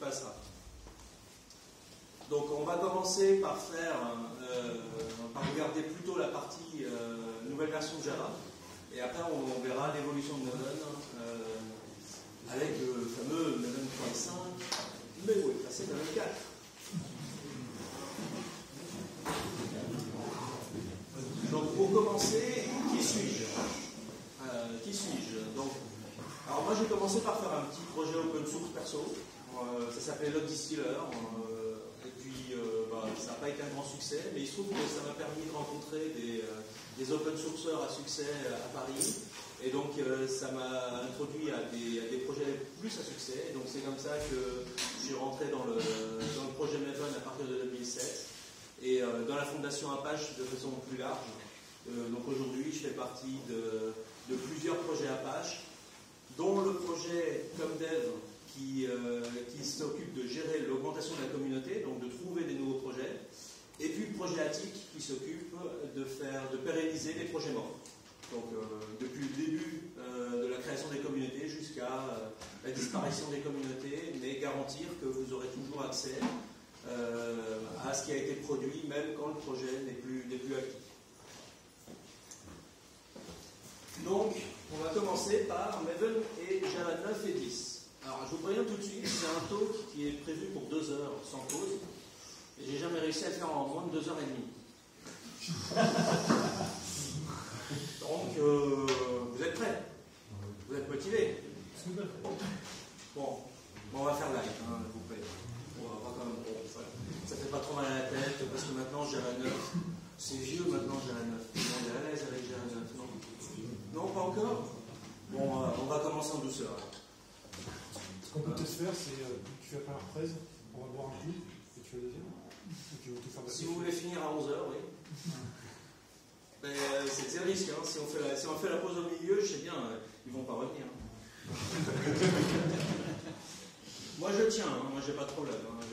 passera. Donc on va commencer par par regarder plutôt la partie nouvelle version de Java, et après on verra l'évolution de Maven avec le fameux Maven 3.5, mais oui, c'est Maven 4. Donc pour commencer, qui suis-je? Alors moi j'ai commencé par faire un petit projet open source perso, ça s'appelait Log Distiller, et puis ça n'a pas été un grand succès, mais il se trouve que ça m'a permis de rencontrer des open sourceurs à succès à Paris, et donc ça m'a introduit à des projets plus à succès, et donc c'est comme ça que je suis rentré dans le projet Maven à partir de 2007, et dans la fondation Apache de façon plus large. Donc aujourd'hui je fais partie de plusieurs projets Apache, dont le projet ComDev qui s'occupe de gérer l'augmentation de la communauté, donc de trouver des nouveaux projets, et puis le projet Attic qui s'occupe de pérenniser les projets morts. Donc depuis le début de la création des communautés jusqu'à la disparition des communautés, mais garantir que vous aurez toujours accès à ce qui a été produit, même quand le projet n'est plus actif. Donc, on va commencer par Maven et Java 9 et 10. Alors, je vous préviens tout de suite, c'est un talk qui est prévu pour 2 heures sans pause, et j'ai jamais réussi à le faire en moins de 2 heures et demie. Donc, vous êtes prêts? Vous êtes motivés? Bon, on va faire live, vous plaît. On va quand même, ça fait pas trop mal à la tête, parce que maintenant Java 9, c'est vieux maintenant Java 9. On est à l'aise avec Java 9, non? Non, pas encore? Bon, on va commencer en douceur. Ce qu'on peut peut-être faire, c'est tu fais la première fraise, on va boire un coup, et tu fais la deuxième. Tu veux tout faire si vous voulez finir à 11h, oui. C'est le risque, hein. Si on fait la pause au milieu, je sais bien, ils vont pas revenir. Hein. Moi je tiens, hein. Moi j'ai pas de problème. Hein.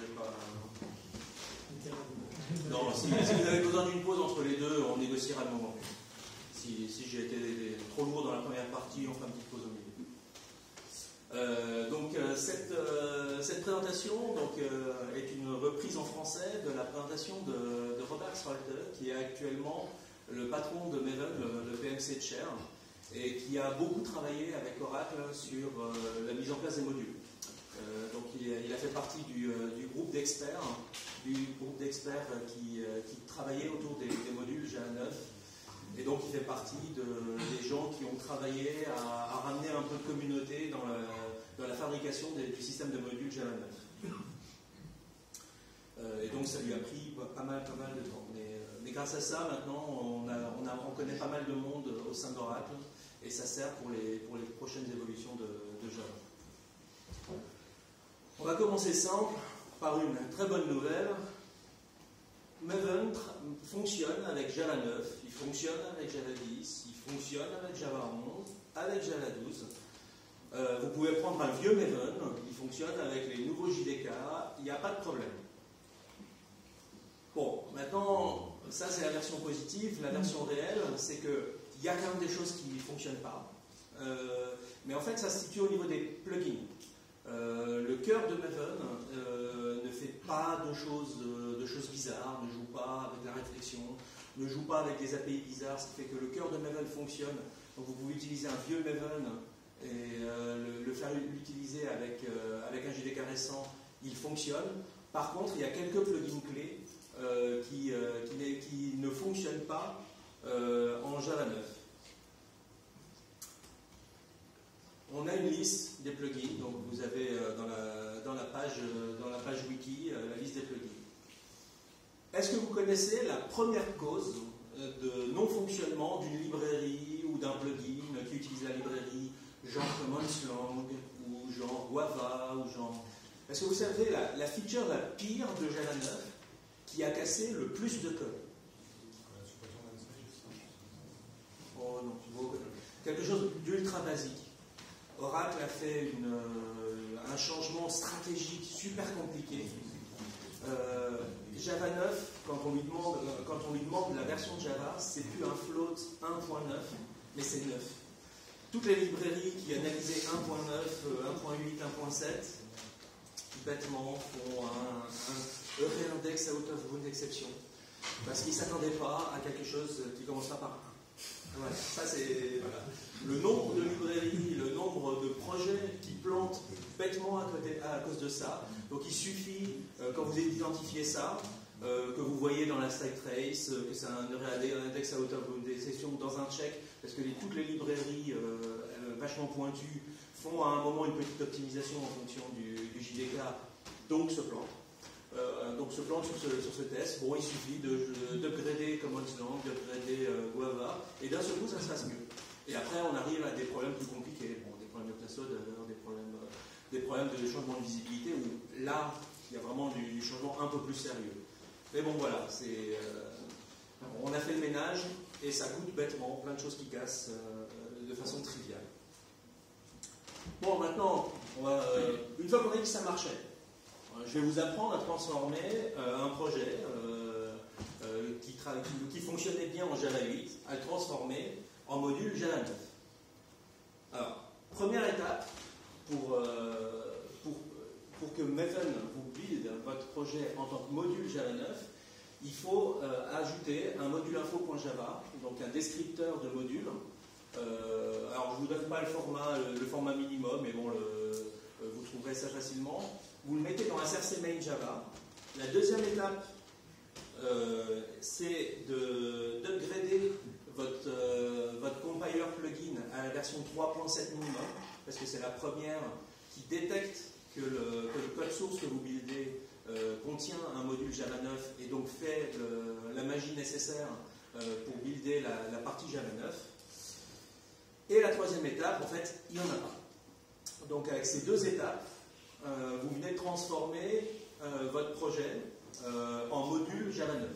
Non, si vous avez besoin d'une pause entre les deux, on négociera le moment. Si j'ai été trop lourd dans la première partie, on fera une petite pause au milieu. Cette présentation est une reprise en français de la présentation de Robert Scholte, qui est actuellement le patron de Maven, le PMC de Cher, et qui a beaucoup travaillé avec Oracle sur la mise en place des modules. Donc il a fait partie du groupe d'experts qui travaillait autour des modules Java 9. Et donc il fait partie des gens qui ont travaillé à ramener un peu de communauté dans la fabrication du système de modules Java 9. Et donc ça lui a pris pas mal de temps. Mais grâce à ça, maintenant, on connaît pas mal de monde au sein d'Oracle, et ça sert pour les prochaines évolutions de Java. On va commencer simple par une très bonne nouvelle. Maven fonctionne avec Java 9, il fonctionne avec Java 10, il fonctionne avec Java 11, avec Java 12. Vous pouvez prendre un vieux Maven, il fonctionne avec les nouveaux JDK, il n'y a pas de problème. Bon, maintenant, ça c'est la version positive. La version réelle, c'est qu'il y a quand même des choses qui ne fonctionnent pas. Mais en fait, ça se situe au niveau des plugins. Le cœur de Maven ne fait pas de choses bizarres, ne joue pas avec la réflexion, ne joue pas avec des API bizarres, ce qui fait que le cœur de Maven fonctionne. Donc vous pouvez utiliser un vieux Maven et le faire l'utiliser avec un JDK récent, il fonctionne. Par contre, il y a quelques plugins clés qui ne fonctionnent pas en Java 9. On a une liste des plugins, donc vous avez dans la page wiki la liste des plugins. Est-ce que vous connaissez la première cause de non-fonctionnement d'une librairie ou d'un plugin qui utilise la librairie genre Common Slang ou genre Guava ou genre... Est-ce que vous savez la feature la pire de Java 9 qui a cassé le plus de code? Oh non, quelque chose d'ultra basique. Oracle a fait un changement stratégique super compliqué. Java 9, quand on lui demande la version de Java, c'est plus un float 1.9, mais c'est 9. Toutes les librairies qui analysaient 1.9, 1.8, 1.7, bêtement, font un réindex out of bound exception, parce qu'ils ne s'attendaient pas à quelque chose qui commencera par 1. Voilà, ça c'est voilà. Le nombre de librairies, le nombre de projets qui plantent bêtement à cause de ça. Donc il suffit, quand vous identifiez ça, que vous voyez dans la stack trace, que c'est un index out of bound exception dans un check, parce que toutes les librairies vachement pointues font à un moment une petite optimisation en fonction du JDK, donc se plantent. Sur ce test. Bon, il suffit d'upgrader Commonsland, d'upgrader Guava, et d'un seul coup, ça se passe mieux. Et après, on arrive à des problèmes plus compliqués. Bon, des problèmes de classode, des problèmes de changement de visibilité, où là, il y a vraiment du changement un peu plus sérieux. Mais bon, voilà, on a fait le ménage, et ça coûte bêtement, plein de choses qui cassent de façon triviale. Bon, maintenant, une fois qu'on a dit que ça marchait, je vais vous apprendre à transformer un projet qui fonctionnait bien en Java 8, à le transformer en module Java 9. Alors, première étape, pour que Maven vous build votre projet en tant que module Java 9, il faut ajouter un module info.java, donc un descripteur de module. Alors, je ne vous donne pas le format minimum, mais bon, vous trouverez ça facilement. Vous le mettez dans un src main Java. La deuxième étape, c'est d'upgrader votre compiler plugin à la version 3.7 minimum, parce que c'est la première qui détecte que le code source que vous buildez contient un module Java 9 et donc fait la magie nécessaire pour builder la partie Java 9. Et la troisième étape, en fait, il n'y en a pas. Donc avec ces deux étapes, vous venez de transformer votre projet en module Java 9.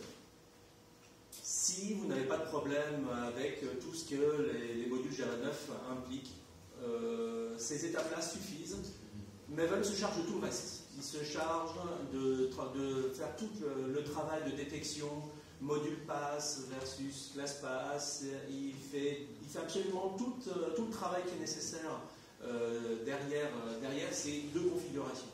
Si vous n'avez pas de problème avec tout ce que les modules Java 9 impliquent, ces étapes-là suffisent. Maven se charge de tout le reste. Il se charge de faire tout le travail de détection, module pass versus class pass. Il fait absolument tout le travail qui est nécessaire derrière ces deux configurations.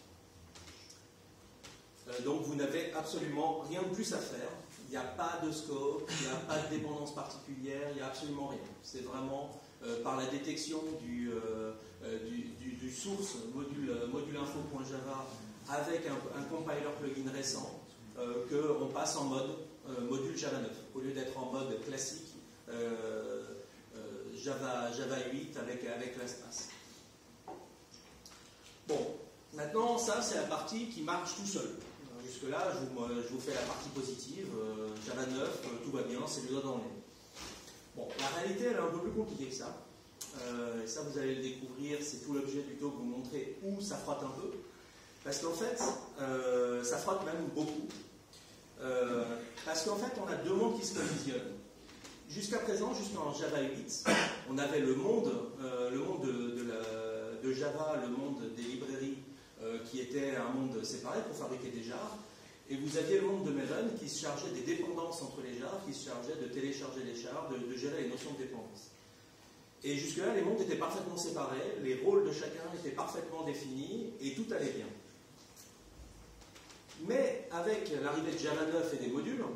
Donc vous n'avez absolument rien de plus à faire. Il n'y a pas de scope, il n'y a pas de dépendance particulière, il n'y a absolument rien. C'est vraiment par la détection du source module info.java avec un compiler plugin récent qu'on passe en mode module Java 9 au lieu d'être en mode classique Java 8 avec LastPass. Bon, maintenant ça c'est la partie qui marche tout seul. Jusque-là, je vous fais la partie positive, Java 9, tout va bien, c'est le doigt dans le nez. Bon, la réalité, elle est un peu plus compliquée que ça. Et ça, vous allez le découvrir, c'est tout l'objet du talk, vous montrer où ça frotte un peu. Parce qu'en fait, ça frotte même beaucoup. Parce qu'en fait, on a deux mondes qui se collisionnent. Jusqu'à présent, jusqu'en Java 8, on avait le monde de Java, le monde des librairies, qui était un monde séparé pour fabriquer des jars, et vous aviez le monde de Maven qui se chargeait des dépendances entre les jars, qui se chargeait de télécharger les jars, de gérer les notions de dépendance. Et jusque-là, les mondes étaient parfaitement séparés, les rôles de chacun étaient parfaitement définis, et tout allait bien. Mais avec l'arrivée de Java 9 et des modules,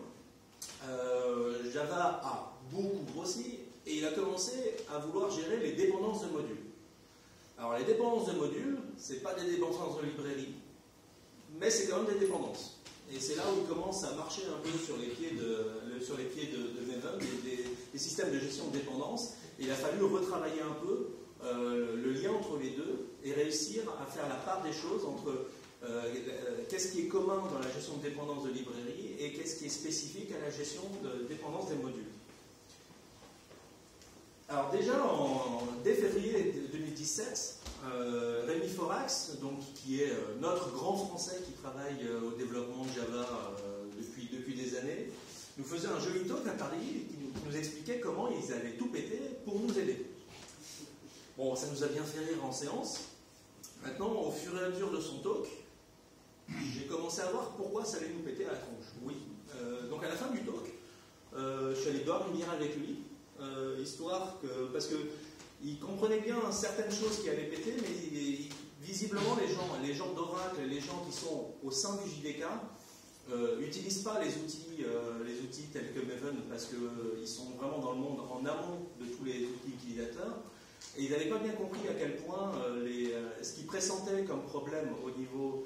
Java a beaucoup grossi, et il a commencé à vouloir gérer les dépendances de modules. Alors les dépendances de modules, ce n'est pas des dépendances de librairie, mais c'est quand même des dépendances. Et c'est là où il commence à marcher un peu sur les pieds de Maven, des systèmes de gestion de dépendance. Et il a fallu retravailler un peu le lien entre les deux et réussir à faire la part des choses entre qu'est-ce qui est commun dans la gestion de dépendance de librairie et qu'est-ce qui est spécifique à la gestion de dépendance des modules. Alors déjà, dès février 2017, Rémi Forax, donc, qui est notre grand français qui travaille au développement de Java depuis des années, nous faisait un joli talk à Paris qui nous expliquait comment ils allaient tout péter pour nous aider. Bon, ça nous a bien fait rire en séance. Maintenant, au fur et à mesure de son talk, j'ai commencé à voir pourquoi ça allait nous péter à la tronche. Oui. Donc à la fin du talk, je suis allé boire une bière avec lui, parce qu'il comprenait bien certaines choses qui allaient péter, mais visiblement les gens d'Oracle, les qui sont au sein du JDK n'utilisent pas les outils tels que Maven parce qu'ils sont vraiment dans le monde en amont de tous les outils utilisateurs. Et ils n'avaient pas bien compris à quel point ce qu'ils pressentaient comme problème au niveau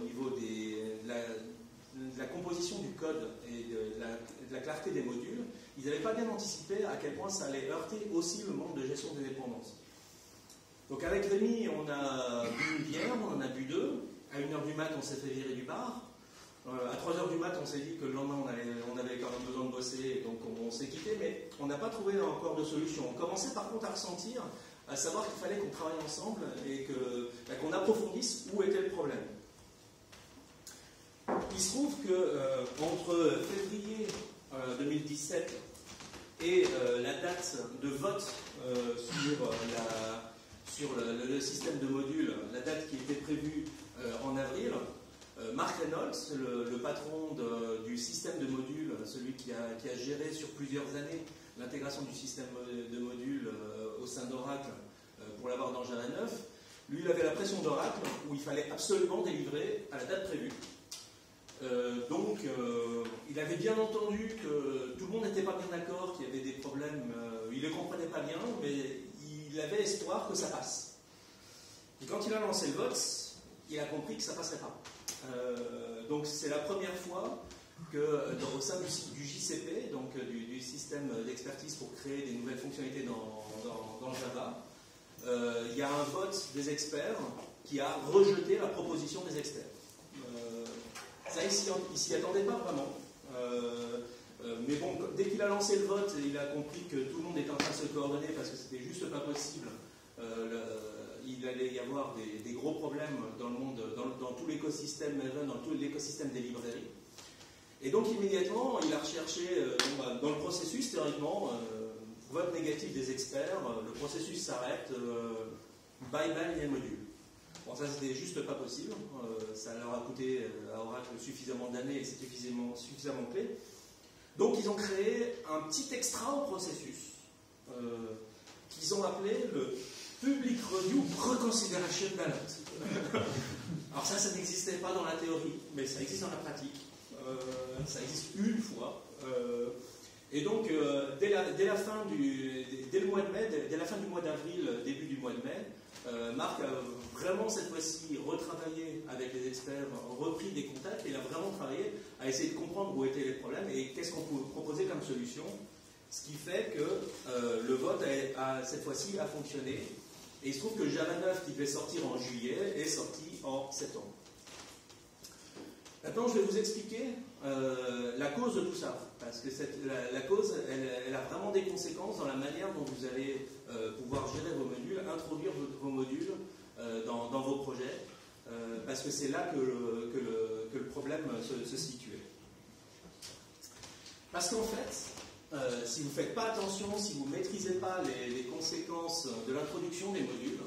de la composition du code et de la clarté des modules, ils n'avaient pas bien anticipé à quel point ça allait heurter aussi le monde de gestion des dépendances. Donc avec Rémi, on a bu une bière, on en a bu deux. À 1h du mat, on s'est fait virer du bar. À 3h du mat, on s'est dit que le lendemain, on avait quand même besoin de bosser, donc on s'est quitté, mais on n'a pas trouvé encore de solution. On commençait par contre à ressentir, à savoir qu'il fallait qu'on travaille ensemble et qu'on approfondisse où était le problème. Il se trouve qu'entre février 2017 et la date de vote sur le système de modules, la date qui était prévue en avril, Mark Reynolds, le patron du système de modules, celui qui a géré sur plusieurs années l'intégration du système de modules au sein d'Oracle pour l'avoir dans Java 9, lui, il avait la pression d'Oracle où il fallait absolument délivrer à la date prévue. Donc, il avait bien entendu que tout le monde n'était pas bien d'accord, qu'il y avait des problèmes, il ne les comprenait pas bien, mais il avait espoir que ça passe. Et quand il a lancé le vote, il a compris que ça ne passerait pas. Donc, c'est la première fois qu'au sein du JCP, donc du système d'expertise pour créer des nouvelles fonctionnalités dans Java, il y a un vote des experts qui a rejeté la proposition des experts. Ça, il ne s'y attendait pas vraiment. Mais bon, dès qu'il a lancé le vote, il a compris que tout le monde était en train de se coordonner parce que c'était juste pas possible. Il allait y avoir des gros problèmes dans le monde, dans tout l'écosystème Maven, dans tout l'écosystème des librairies. Et donc immédiatement, il a recherché, dans le processus, théoriquement, vote négatif des experts, le processus s'arrête, bye bye les modules. Bon, ça c'était juste pas possible, ça leur a coûté à Oracle suffisamment d'années et c'était suffisamment clé. Donc ils ont créé un petit extra au processus, qu'ils ont appelé le Public Review Reconsideration Ballot. Alors ça n'existait pas dans la théorie, mais ça existe dans la pratique. Ça existe une fois. Et donc, dès la fin du mois d'avril, début du mois de mai, Marc a vraiment cette fois-ci retravaillé avec les experts, repris des contacts et il a vraiment travaillé à essayer de comprendre où étaient les problèmes et qu'est-ce qu'on pouvait proposer comme solution. Ce qui fait que le vote cette fois-ci a fonctionné. Et il se trouve que Java 9, qui devait sortir en juillet, est sorti en septembre. Maintenant, je vais vous expliquer la cause de tout ça, parce que la cause, elle a vraiment des conséquences dans la manière dont vous allez pouvoir gérer vos modules, introduire vos modules dans vos projets, parce que c'est là que le problème se situait. Parce qu'en fait, si vous ne faites pas attention, si vous ne maîtrisez pas les conséquences de l'introduction des modules,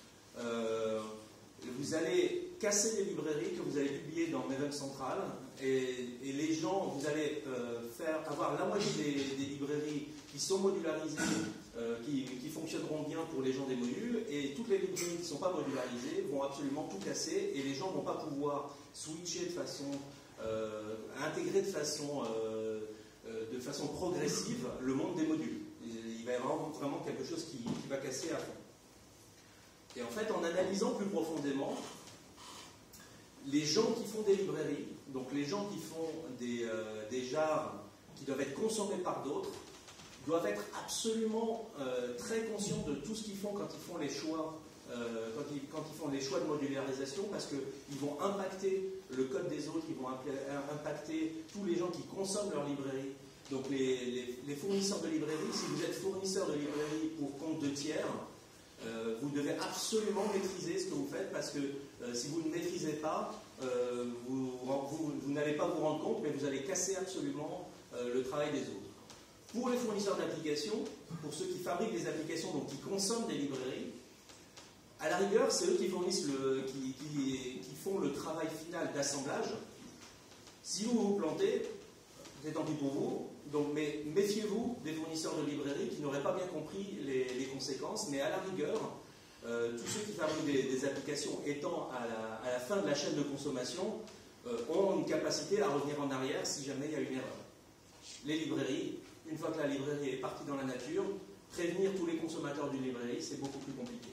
vous allez casser les librairies que vous avez publiées dans Maven Central et les gens, vous allez avoir la moitié des librairies qui sont modularisées, qui fonctionneront bien pour les gens des modules et toutes les librairies qui ne sont pas modularisées vont absolument tout casser et les gens ne vont pas pouvoir switcher de façon, intégrer de façon progressive le monde des modules. Il va y avoir vraiment quelque chose qui va casser à fond. Et en fait, en analysant plus profondément, les gens qui font des librairies, donc les gens qui font des jars qui doivent être consommés par d'autres, doivent être absolument très conscients de tout ce qu'ils font quand ils font les choix, quand ils font les choix de modularisation, parce qu'ils vont impacter le code des autres, ils vont impacter tous les gens qui consomment leur librairie. Donc les fournisseurs de librairies, si vous êtes fournisseur de librairie pour compte de tiers, vous devez absolument maîtriser ce que vous faites parce que si vous ne maîtrisez pas, vous n'allez pas vous rendre compte, mais vous allez casser absolument le travail des autres. Pour les fournisseurs d'applications, pour ceux qui fabriquent des applications, donc qui consomment des librairies, à la rigueur, c'est eux qui fournissent qui font le travail final d'assemblage. Si vous vous plantez, c'est tant pis pour vous. Donc, mais méfiez-vous des fournisseurs de librairies qui n'auraient pas bien compris les conséquences, mais à la rigueur, tous ceux qui fabriquent des applications étant à la fin de la chaîne de consommation ont une capacité à revenir en arrière si jamais il y a une erreur. Les librairies, une fois que la librairie est partie dans la nature, prévenir tous les consommateurs d'une librairie, c'est beaucoup plus compliqué.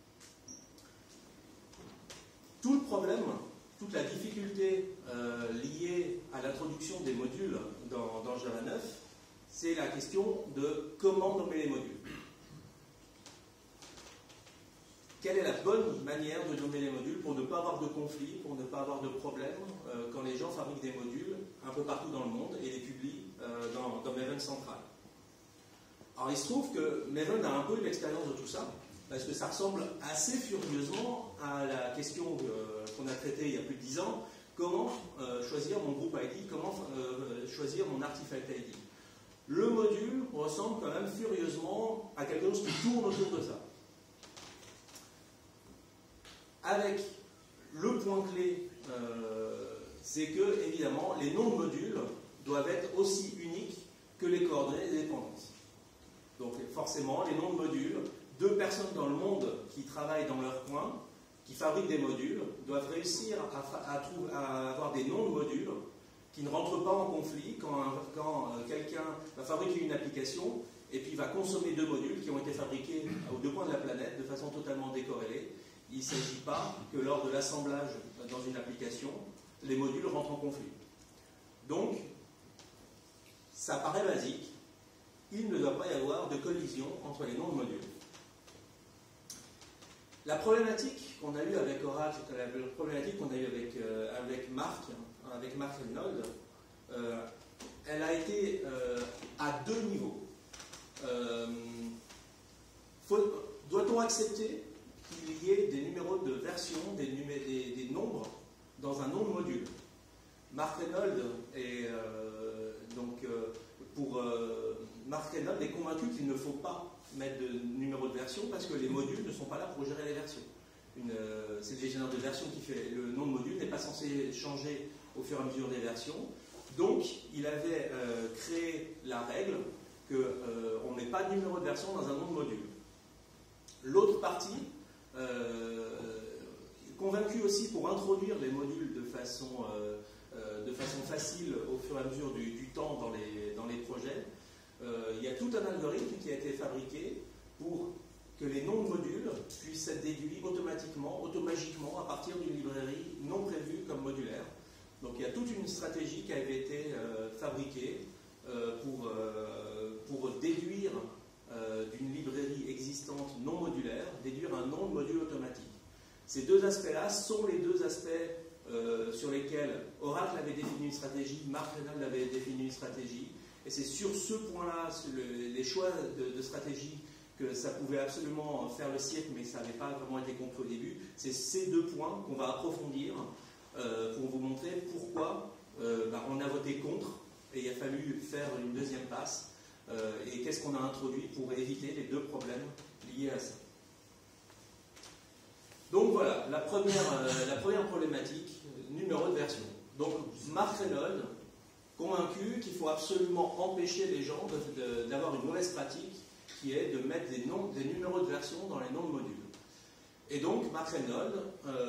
Tout le problème, toute la difficulté liée à l'introduction des modules dans Java 9, c'est la question de comment nommer les modules. Quelle est la bonne manière de nommer les modules pour ne pas avoir de conflits, pour ne pas avoir de problèmes quand les gens fabriquent des modules un peu partout dans le monde et les publient dans Maven central. Alors il se trouve que Maven a un peu l'expérience de tout ça, parce que ça ressemble assez furieusement à la question qu'on a traitée il y a plus de 10 ans, comment choisir mon groupe ID, comment choisir mon artifact ID. Le module ressemble quand même furieusement à quelque chose qui tourne autour de ça. Avec le point clé, c'est que, évidemment, les noms de modules doivent être aussi uniques que les coordonnées des dépendances. Donc, forcément, les noms de modules, 2 personnes dans le monde qui travaillent dans leur coin, qui fabriquent des modules, doivent réussir à avoir des noms de modules qui ne rentrent pas en conflit quand quelqu'un va fabriquer une application et puis va consommer 2 modules qui ont été fabriqués aux 2 coins de la planète de façon totalement décorrélée. Il ne s'agit pas que lors de l'assemblage dans une application, les modules rentrent en conflit. Donc, ça paraît basique, il ne doit pas y avoir de collision entre les noms de modules. La problématique qu'on a eue avec Oracle, la problématique qu'on a eue avec Mark Reynolds, elle a été à 2 niveaux. Doit-on accepter qu'il y ait des numéros de version, des nombres dans un nom de module? Mark Reynolds Mark Reynolds est convaincu qu'il ne faut pas mettre de numéro de version parce que les modules ne sont pas là pour gérer les versions. C'est le gestionnaire de version qui fait le nom de module, n'est pas censé changer au fur et à mesure des versions. Donc, il avait créé la règle qu'on ne met pas de numéro de version dans un nom de module. L'autre partie, convaincu aussi pour introduire les modules de façon facile au fur et à mesure du temps dans les projets, il y a tout un algorithme qui a été fabriqué pour que les noms de modules puissent être déduits automagiquement à partir d'une librairie non prévue comme modulaire. Donc il y a toute une stratégie qui avait été fabriquée pour déduire d'une librairie existante non modulaire, déduire un nom de module automatique. Ces 2 aspects-là sont les 2 aspects sur lesquels Oracle avait défini une stratégie, Mark Reynolds avait défini une stratégie, et c'est sur ce point-là, les choix de stratégie, que ça pouvait absolument faire le siècle, mais ça n'avait pas vraiment été compris au début. C'est ces 2 points qu'on va approfondir pour vous montrer pourquoi on a voté contre, et il a fallu faire une 2e passe, et qu'est-ce qu'on a introduit pour éviter les 2 problèmes liés à ça. Donc voilà, la première problématique, numéro de version. Donc Mark Reynolds, convaincu qu'il faut absolument empêcher les gens d'avoir une mauvaise pratique qui est de mettre des numéros de version dans les noms de modules. Et donc Mark Reynolds,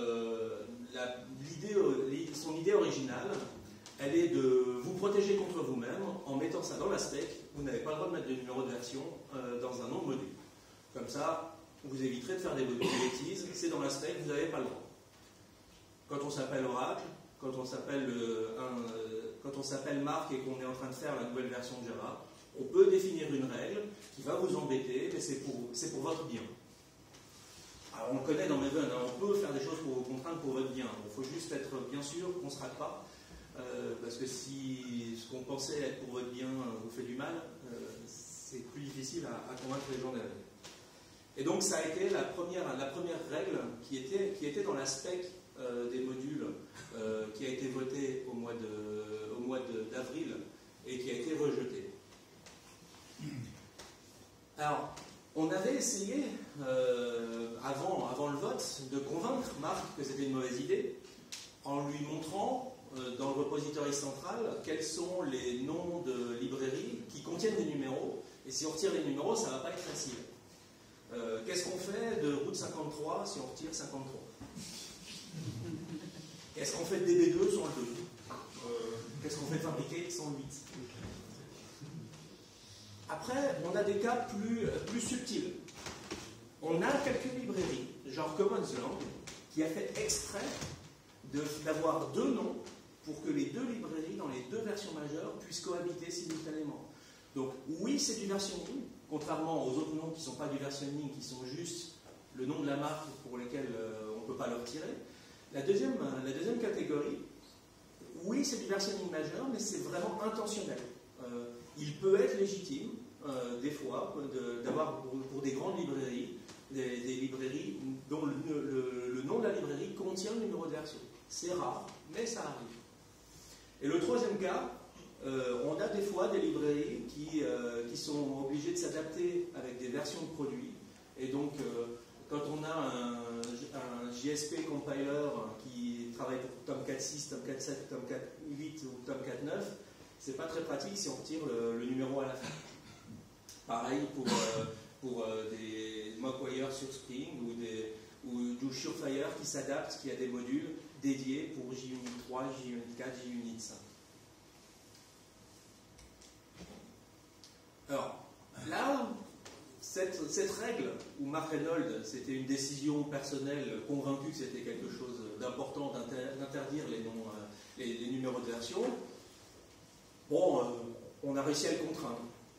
son idée originale, elle est de vous protéger contre vous-même en mettant ça dans la spec. Vous n'avez pas le droit de mettre de numéro de version dans un nom de module. Comme ça, vous éviterez de faire des bêtises, c'est dans la spec, vous n'avez pas le droit. Quand on s'appelle Oracle, quand on s'appelle Mark et qu'on est en train de faire la nouvelle version de Java, on peut définir une règle qui va vous embêter, mais c'est pour votre bien. Alors on le connaît dans Maven, hein, on peut faire des choses pour vos contraintes pour votre bien. Il faut juste être bien sûr qu'on ne se rate pas, parce que si ce qu'on pensait être pour votre bien vous fait du mal, c'est plus difficile à convaincre les gens derrière. Et donc ça a été la première règle qui était dans la spec des modules qui a été votée au mois d'avril et qui a été rejetée. Alors, on avait essayé, avant le vote, de convaincre Mark que c'était une mauvaise idée en lui montrant dans le repository central quels sont les noms de librairies qui contiennent des numéros, et si on retire les numéros, ça ne va pas être facile. Qu'est-ce qu'on fait de route 53 si on retire 53? Qu'est-ce qu'on fait de DB2 sans le 2? Qu'est-ce qu'on fait de fabriquer sans le 8? Après, on a des cas plus subtils. On a quelques librairies, genre Commons Lang, qui a fait exprès d'avoir deux noms pour que les deux librairies, dans les deux versions majeures, puissent cohabiter simultanément. Donc oui, c'est du versionning, contrairement aux autres noms qui ne sont pas du versionning, qui sont juste le nom de la marque pour lequel on ne peut pas le retirer. La deuxième catégorie, oui, c'est du versionning majeur, mais c'est vraiment intentionnel. Il peut être légitime, des fois, d'avoir pour des grandes librairies, des librairies dont le nom de la librairie contient le numéro de version. C'est rare, mais ça arrive. Et le troisième cas, on a des fois des librairies qui sont obligées de s'adapter avec des versions de produits. Et donc, quand on a un JSP compiler qui travaille pour Tomcat 6, Tomcat 7, Tomcat 8 ou Tomcat 9, c'est pas très pratique si on retire le numéro à la fin. Pareil pour des Mockwire sur Spring ou du Surefire qui s'adapte, qui a des modules dédiés pour JUnit 3, JUnit 4, JUnit 5. Alors, là, cette règle où Mark Reynolds, c'était une décision personnelle, convaincu que c'était quelque chose d'important d'interdire les numéros de version, bon, on a réussi à le contraindre.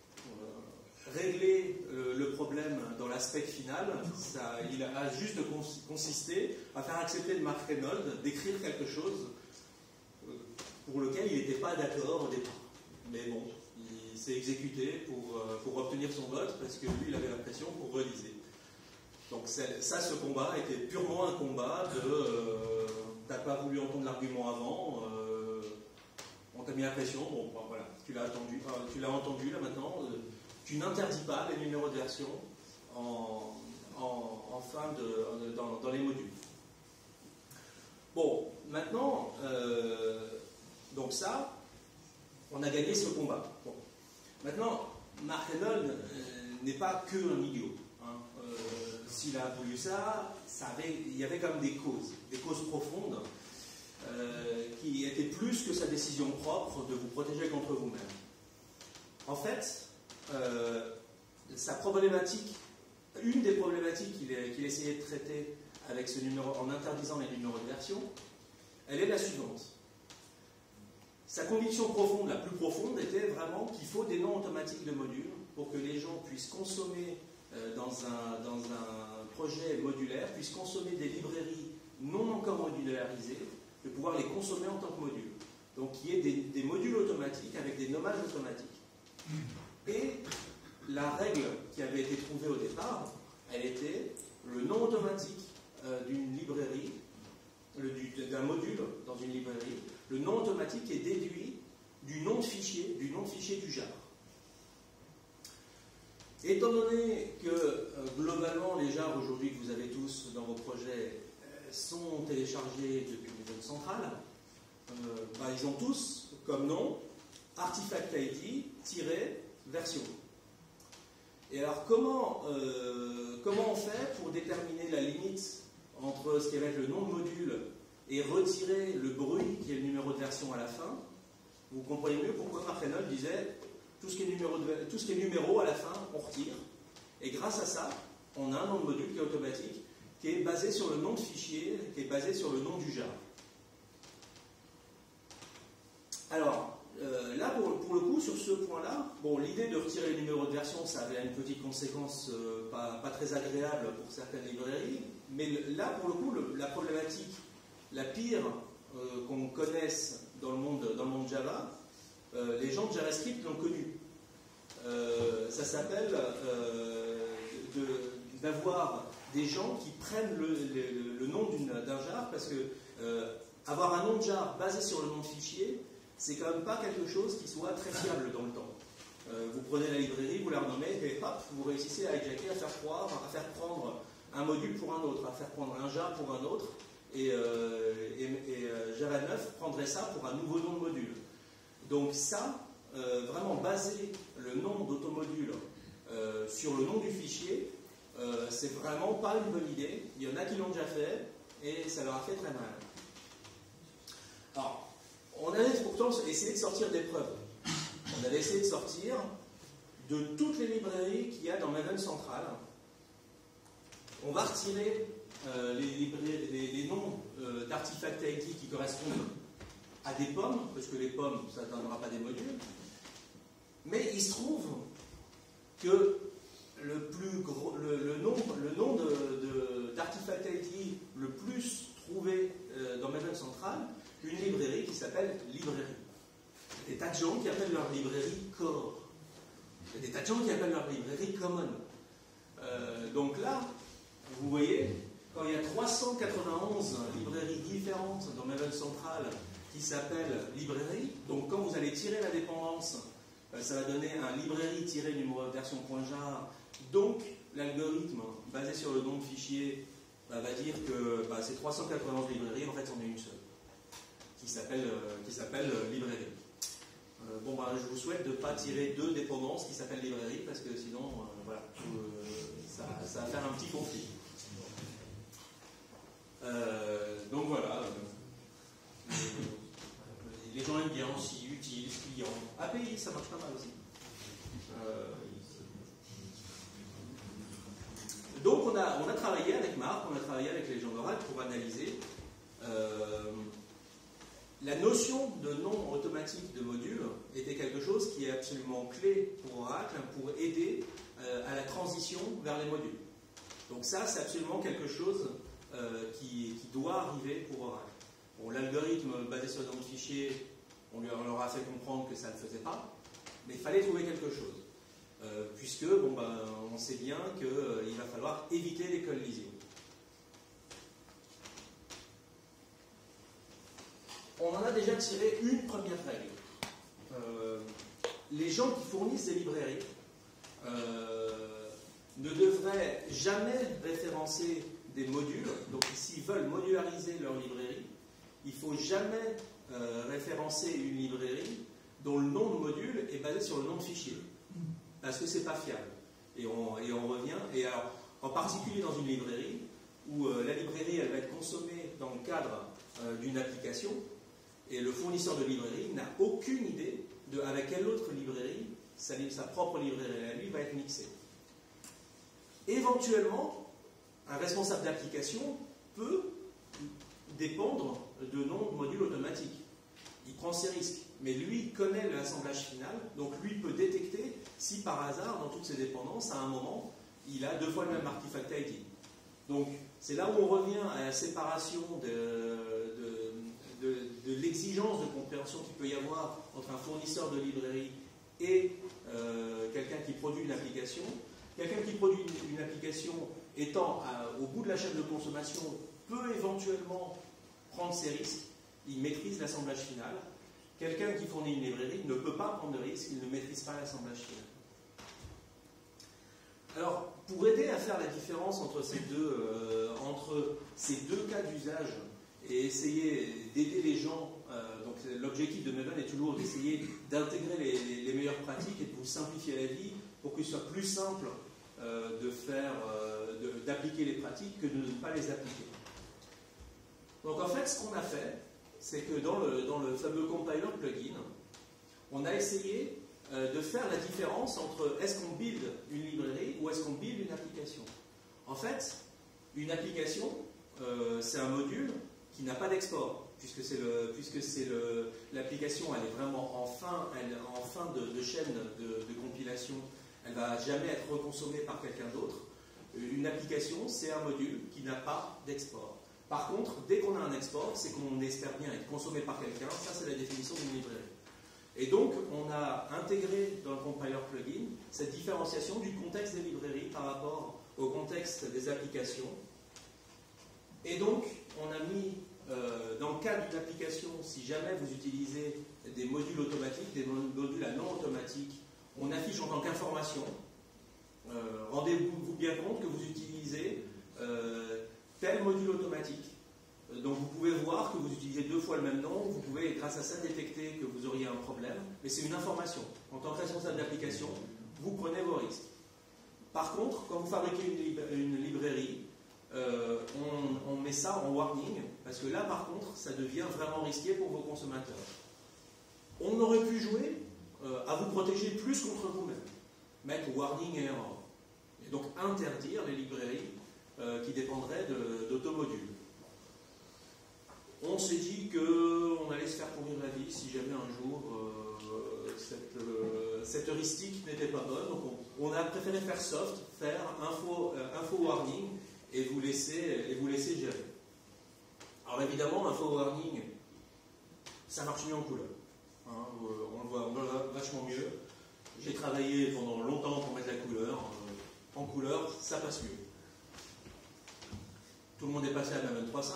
Régler le problème dans l'aspect final, il a juste consisté à faire accepter de Mark Reynolds d'écrire quelque chose pour lequel il n'était pas d'accord au départ. Mais bon, il s'est exécuté pour obtenir son vote parce que lui, il avait la pression pour reliser. Donc ça, ce combat était purement un combat de t'as pas voulu entendre l'argument avant, on t'a mis la pression, bon voilà, tu l'as entendu là maintenant. Tu n'interdis pas les numéros de version dans les modules. Bon, maintenant, donc ça, on a gagné ce combat. Bon. Maintenant, Mark Reynolds n'est pas que un idiot. Hein. S'il a voulu ça, il y avait quand même des causes profondes qui étaient plus que sa décision propre de vous protéger contre vous-même. En fait, sa problématique, une des problématiques qu'il essayait de traiter avec ce numéro, en interdisant les numéros de version, elle est la suivante. Sa conviction profonde, la plus profonde, était vraiment qu'il faut des noms automatiques de modules pour que les gens puissent consommer dans un projet modulaire, puissent consommer des librairies non encore modularisées, de pouvoir les consommer en tant que modules. Donc il y ait des modules automatiques avec des nommages automatiques. Et la règle qui avait été trouvée au départ, elle était le nom automatique d'une librairie, d'un module dans une librairie, le nom automatique est déduit du nom de fichier du jar. Étant donné que globalement les jars aujourd'hui que vous avez tous dans vos projets sont téléchargés depuis une zone centrale, ils ont tous comme nom artifact ID-version. Et alors comment on fait pour déterminer la limite entre ce qui va être le nom de module et retirer le bruit qui est le numéro de version à la fin? Vous comprenez mieux pourquoi Mark Reynolds disait tout ce qui est numéro à la fin, on retire. Et grâce à ça, on a un nom de module qui est automatique, qui est basé sur le nom de fichier, qui est basé sur le nom du jar. Alors, là, pour le coup, sur ce point-là, bon, l'idée de retirer les numéros de version, ça avait une petite conséquence pas très agréable pour certaines librairies, mais là, pour le coup, la problématique la pire qu'on connaisse dans le monde Java, les gens de JavaScript l'ont connue. Ça s'appelle d'avoir des gens qui prennent le nom d'un jar, parce que avoir un nom de jar basé sur le nom de fichier, c'est quand même pas quelque chose qui soit très fiable dans le temps. Vous prenez la librairie, vous la renommez, et hop, vous réussissez à hijacker, à faire prendre un module pour un autre, à faire prendre un jar pour un autre, et Java 9 prendrait ça pour un nouveau nom de module. Donc ça, vraiment baser le nom d'automodule sur le nom du fichier, c'est vraiment pas une bonne idée. Il y en a qui l'ont déjà fait et ça leur a fait très mal. Alors, on avait pourtant essayé de sortir des preuves. On avait essayé de sortir de toutes les librairies qu'il y a dans Maven Central. On va retirer les noms d'artefacts ID qui correspondent à des pommes, parce que les pommes, ça ne donnera pas des modules. Mais il se trouve que le nom d'artefact ID le plus trouvé dans Maven Central, une librairie qui s'appelle Librairie. Il y a des tas de gens qui appellent leur librairie Core. Il y a des tas de gens qui appellent leur librairie Common. Donc là, vous voyez, quand il y a 391 librairies différentes dans Maven Central qui s'appellent librairie, donc quand vous allez tirer la dépendance, ça va donner un librairie-numéro version.jar. Donc l'algorithme basé sur le nom de fichier va dire que ces 391 librairies, en fait, c'en est une seule qui s'appelle librairie. Je vous souhaite de ne pas tirer deux dépendances qui s'appellent librairie parce que sinon, voilà, ça va faire un petit conflit. Donc voilà. Les gens aiment bien aussi, utile, client. API, ça marche pas mal aussi. Donc on a travaillé avec Marc, on a travaillé avec les gens d'Oracle pour analyser la notion de nom automatique de module était quelque chose qui est absolument clé pour Oracle pour aider à la transition vers les modules. Donc ça, c'est absolument quelque chose qui doit arriver pour Oracle. Bon, l'algorithme basé sur le nom de fichier, on leur a fait comprendre que ça ne le faisait pas, mais il fallait trouver quelque chose. Puisque, on sait bien qu'il va falloir éviter les collisions. On en a déjà tiré une première règle. Les gens qui fournissent des librairies ne devraient jamais référencer des modules. Donc, s'ils veulent modulariser leur librairie, il ne faut jamais référencer une librairie dont le nom de module est basé sur le nom de fichier. Parce que ce n'est pas fiable. Et on revient. Et alors, en particulier dans une librairie, où la librairie elle va être consommée dans le cadre d'une application, et le fournisseur de librairie n'a aucune idée de avec quelle autre librairie sa propre librairie à lui va être mixée. Éventuellement, un responsable d'application peut dépendre de noms de modules automatiques. Il prend ses risques, mais lui connaît l'assemblage final, donc lui peut détecter si par hasard, dans toutes ses dépendances, à un moment, il a deux fois le même artefact ID. Donc, c'est là où on revient à la séparation de l'exigence de compréhension qu'il peut y avoir entre un fournisseur de librairie et quelqu'un qui produit une application. Quelqu'un qui produit une application étant au bout de la chaîne de consommation peut éventuellement prendre ses risques, il maîtrise l'assemblage final. Quelqu'un qui fournit une librairie ne peut pas prendre de risque, il ne maîtrise pas l'assemblage final. Alors, pour aider à faire la différence entre ces deux cas d'usage et essayer d'aider les gens, donc l'objectif de Maven est toujours d'essayer d'intégrer les meilleures pratiques et de vous simplifier la vie pour qu'il soit plus simple d'appliquer les pratiques que de ne pas les appliquer. Donc en fait, ce qu'on a fait, c'est que dans le fameux compiler plugin, on a essayé de faire la différence entre est-ce qu'on build une librairie ou est-ce qu'on build une application. En fait, une application, c'est un module qui n'a pas d'export, puisque l'application elle est vraiment en fin de chaîne de compilation, elle ne va jamais être reconsommée par quelqu'un d'autre. Une application, c'est un module qui n'a pas d'export. Par contre, dès qu'on a un export, c'est qu'on espère bien être consommé par quelqu'un, ça c'est la définition d'une librairie. Et donc, on a intégré dans le compiler plugin cette différenciation du contexte des librairies par rapport au contexte des applications. Et donc, on a mis, dans le cas d'une application, si jamais vous utilisez des modules automatiques, des modules à non automatiques, on affiche en tant qu'information, rendez-vous bien compte que vous utilisez tel module automatique. Donc vous pouvez voir que vous utilisez deux fois le même nom, vous pouvez grâce à ça détecter que vous auriez un problème, mais c'est une information. En tant que responsable d'application, vous prenez vos risques. Par contre, quand vous fabriquez une librairie, on met ça en warning, parce que là, par contre, ça devient vraiment risqué pour vos consommateurs. On aurait pu jouer à vous protéger plus contre vous-même, mettre warning et error, et donc interdire les librairies qui dépendraient d'automodules. On s'est dit qu'on allait se faire pourrir la vie si jamais un jour cette heuristique n'était pas bonne. Donc on a préféré faire soft, faire info warning et vous laisser gérer. Alors évidemment, info warning, ça marche mieux en couleur. Hein, on le voit vachement mieux. J'ai travaillé pendant longtemps pour mettre la couleur. En couleur, ça passe mieux. Tout le monde est passé à la même 3.5.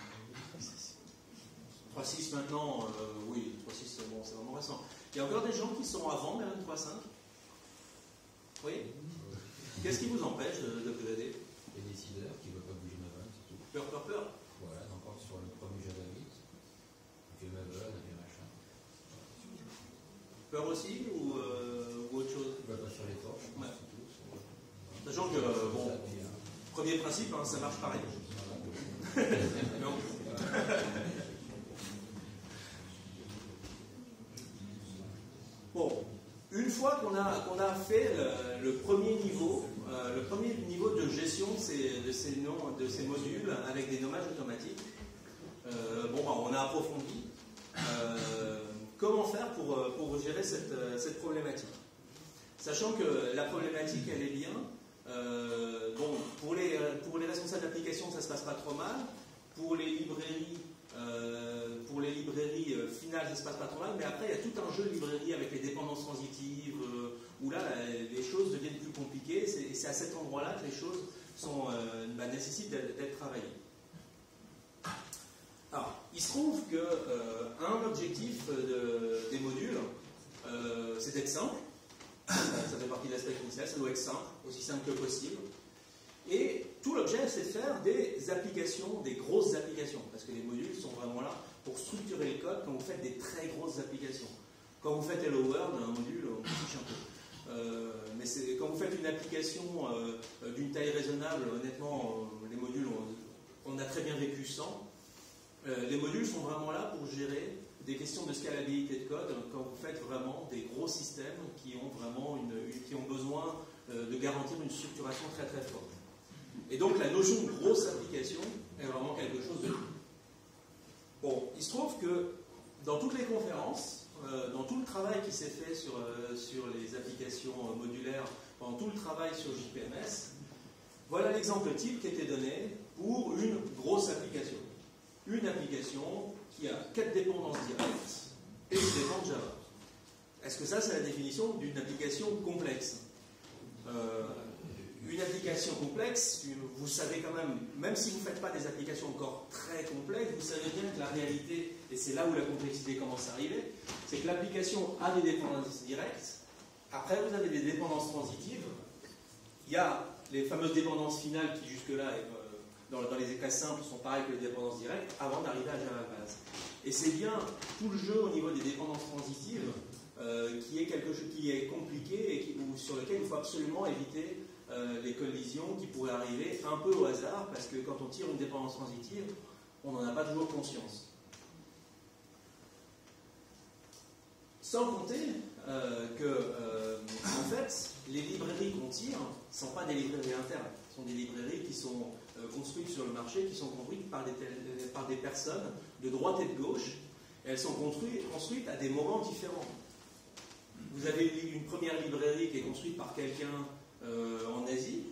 3.6 maintenant, oui, 3.6 c'est vraiment récent. Il y a encore des gens qui sont avant la 3.5. Oui. Qu'est-ce qui vous empêche d'upgrader? Les décideurs qui ne veulent pas bouger ma vanne, c'est tout. Peur. Voilà, encore sur le premier Java 8. On fait ma vanne, on fait machin. Peur aussi ou autre chose? On ne va pas sur les torches, ouais. c'est tout. Sachant que, bon, premier principe, hein, ça marche pareil. Non. Bon, une fois qu'on a fait le premier niveau de gestion de ces modules avec des nommages automatiques, on a approfondi comment faire pour gérer cette problématique. Sachant que la problématique, elle est bien. Pour les responsables d'application, ça ne se passe pas trop mal. Pour les librairies finales, ça ne se passe pas trop mal, mais après, il y a tout un jeu de librairie avec les dépendances transitives, où là, les choses deviennent plus compliquées, et c'est à cet endroit-là que les choses nécessitent d'être travaillées. Alors, il se trouve qu'un objectif des modules, c'est d'être simple. Ça fait partie de l'aspect initial, ça doit être simple, aussi simple que possible. Et tout l'objet, c'est de faire des applications, des grosses applications, parce que les modules sont vraiment là pour structurer le code quand vous faites des très grosses applications. Quand vous faites Hello World, un module, on touche un peu. Mais quand vous faites une application d'une taille raisonnable, honnêtement, les modules, on a très bien vécu sans. Les modules sont vraiment là pour gérer des questions de scalabilité de code quand vous faites vraiment des gros systèmes qui ont besoin de garantir une structuration très très forte. Et donc la notion de grosse application est vraiment quelque chose de tout. Bon, il se trouve que dans toutes les conférences, dans tout le travail qui s'est fait sur les applications modulaires, dans tout le travail sur JPMS, voilà l'exemple type qui a été donné pour une grosse application. Une application qui a 4 dépendances directes et qui dépend de Java. Est-ce que ça, c'est la définition d'une application complexe? Une application complexe, vous savez quand même si vous ne faites pas des applications encore très complexes, vous savez bien que la réalité, et c'est là où la complexité commence à arriver, c'est que l'application a des dépendances directes, après vous avez des dépendances transitives, il y a les fameuses dépendances finales qui jusque-là, dans les cas simples, sont pareilles que les dépendances directes, avant d'arriver à Java base. Et c'est bien tout le jeu au niveau des dépendances transitives qui est quelque chose qui est compliqué et sur lequel il faut absolument éviter les collisions qui pourraient arriver un peu au hasard, parce que quand on tire une dépendance transitive, on n'en a pas toujours conscience. Sans compter en fait, les librairies qu'on tire ne sont pas des librairies internes, ce sont des librairies qui sont construites sur le marché, qui sont construites par des personnes de droite et de gauche, et elles sont construites à des moments différents. Vous avez une première librairie qui est construite par quelqu'un en Asie.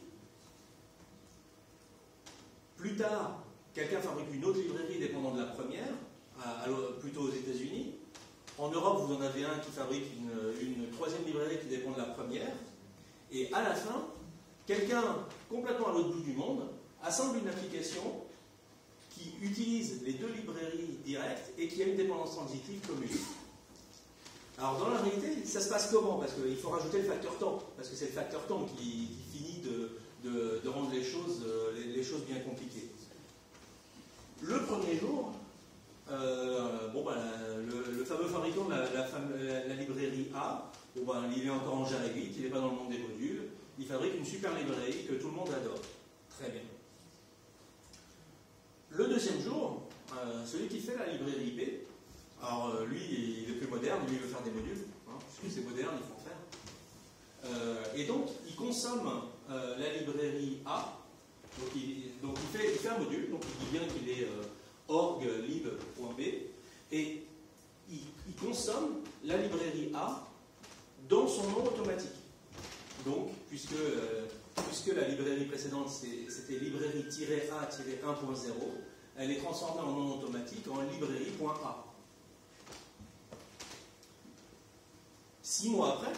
Plus tard, quelqu'un fabrique une autre librairie dépendant de la première, plutôt aux États-Unis. En Europe, vous en avez un qui fabrique une troisième librairie qui dépend de la première. Et à la fin, quelqu'un complètement à l'autre bout du monde assemble une application qui utilise les deux librairies directes et qui a une dépendance transitive commune. Alors dans la réalité, ça se passe comment? Parce qu'il faut rajouter le facteur temps, parce que c'est le facteur temps qui finit de rendre les choses bien compliquées. Le premier jour, le fameux fabricant de la librairie A, il est encore en Java 8, il n'est pas dans le monde des modules, il fabrique une super librairie que tout le monde adore. Très bien. Le deuxième jour, celui qui fait la librairie IP, alors lui, il est plus moderne, lui, il veut faire des modules, hein, puisque c'est moderne, il faut en faire. Et donc, il consomme la librairie A, donc il fait un module, donc il dit bien qu'il est org lib.b, et il consomme la librairie A dans son nom automatique. Donc, puisque la librairie précédente c'était librairie-a-1.0, elle est transformée en nom automatique en librairie.a. 6 mois après,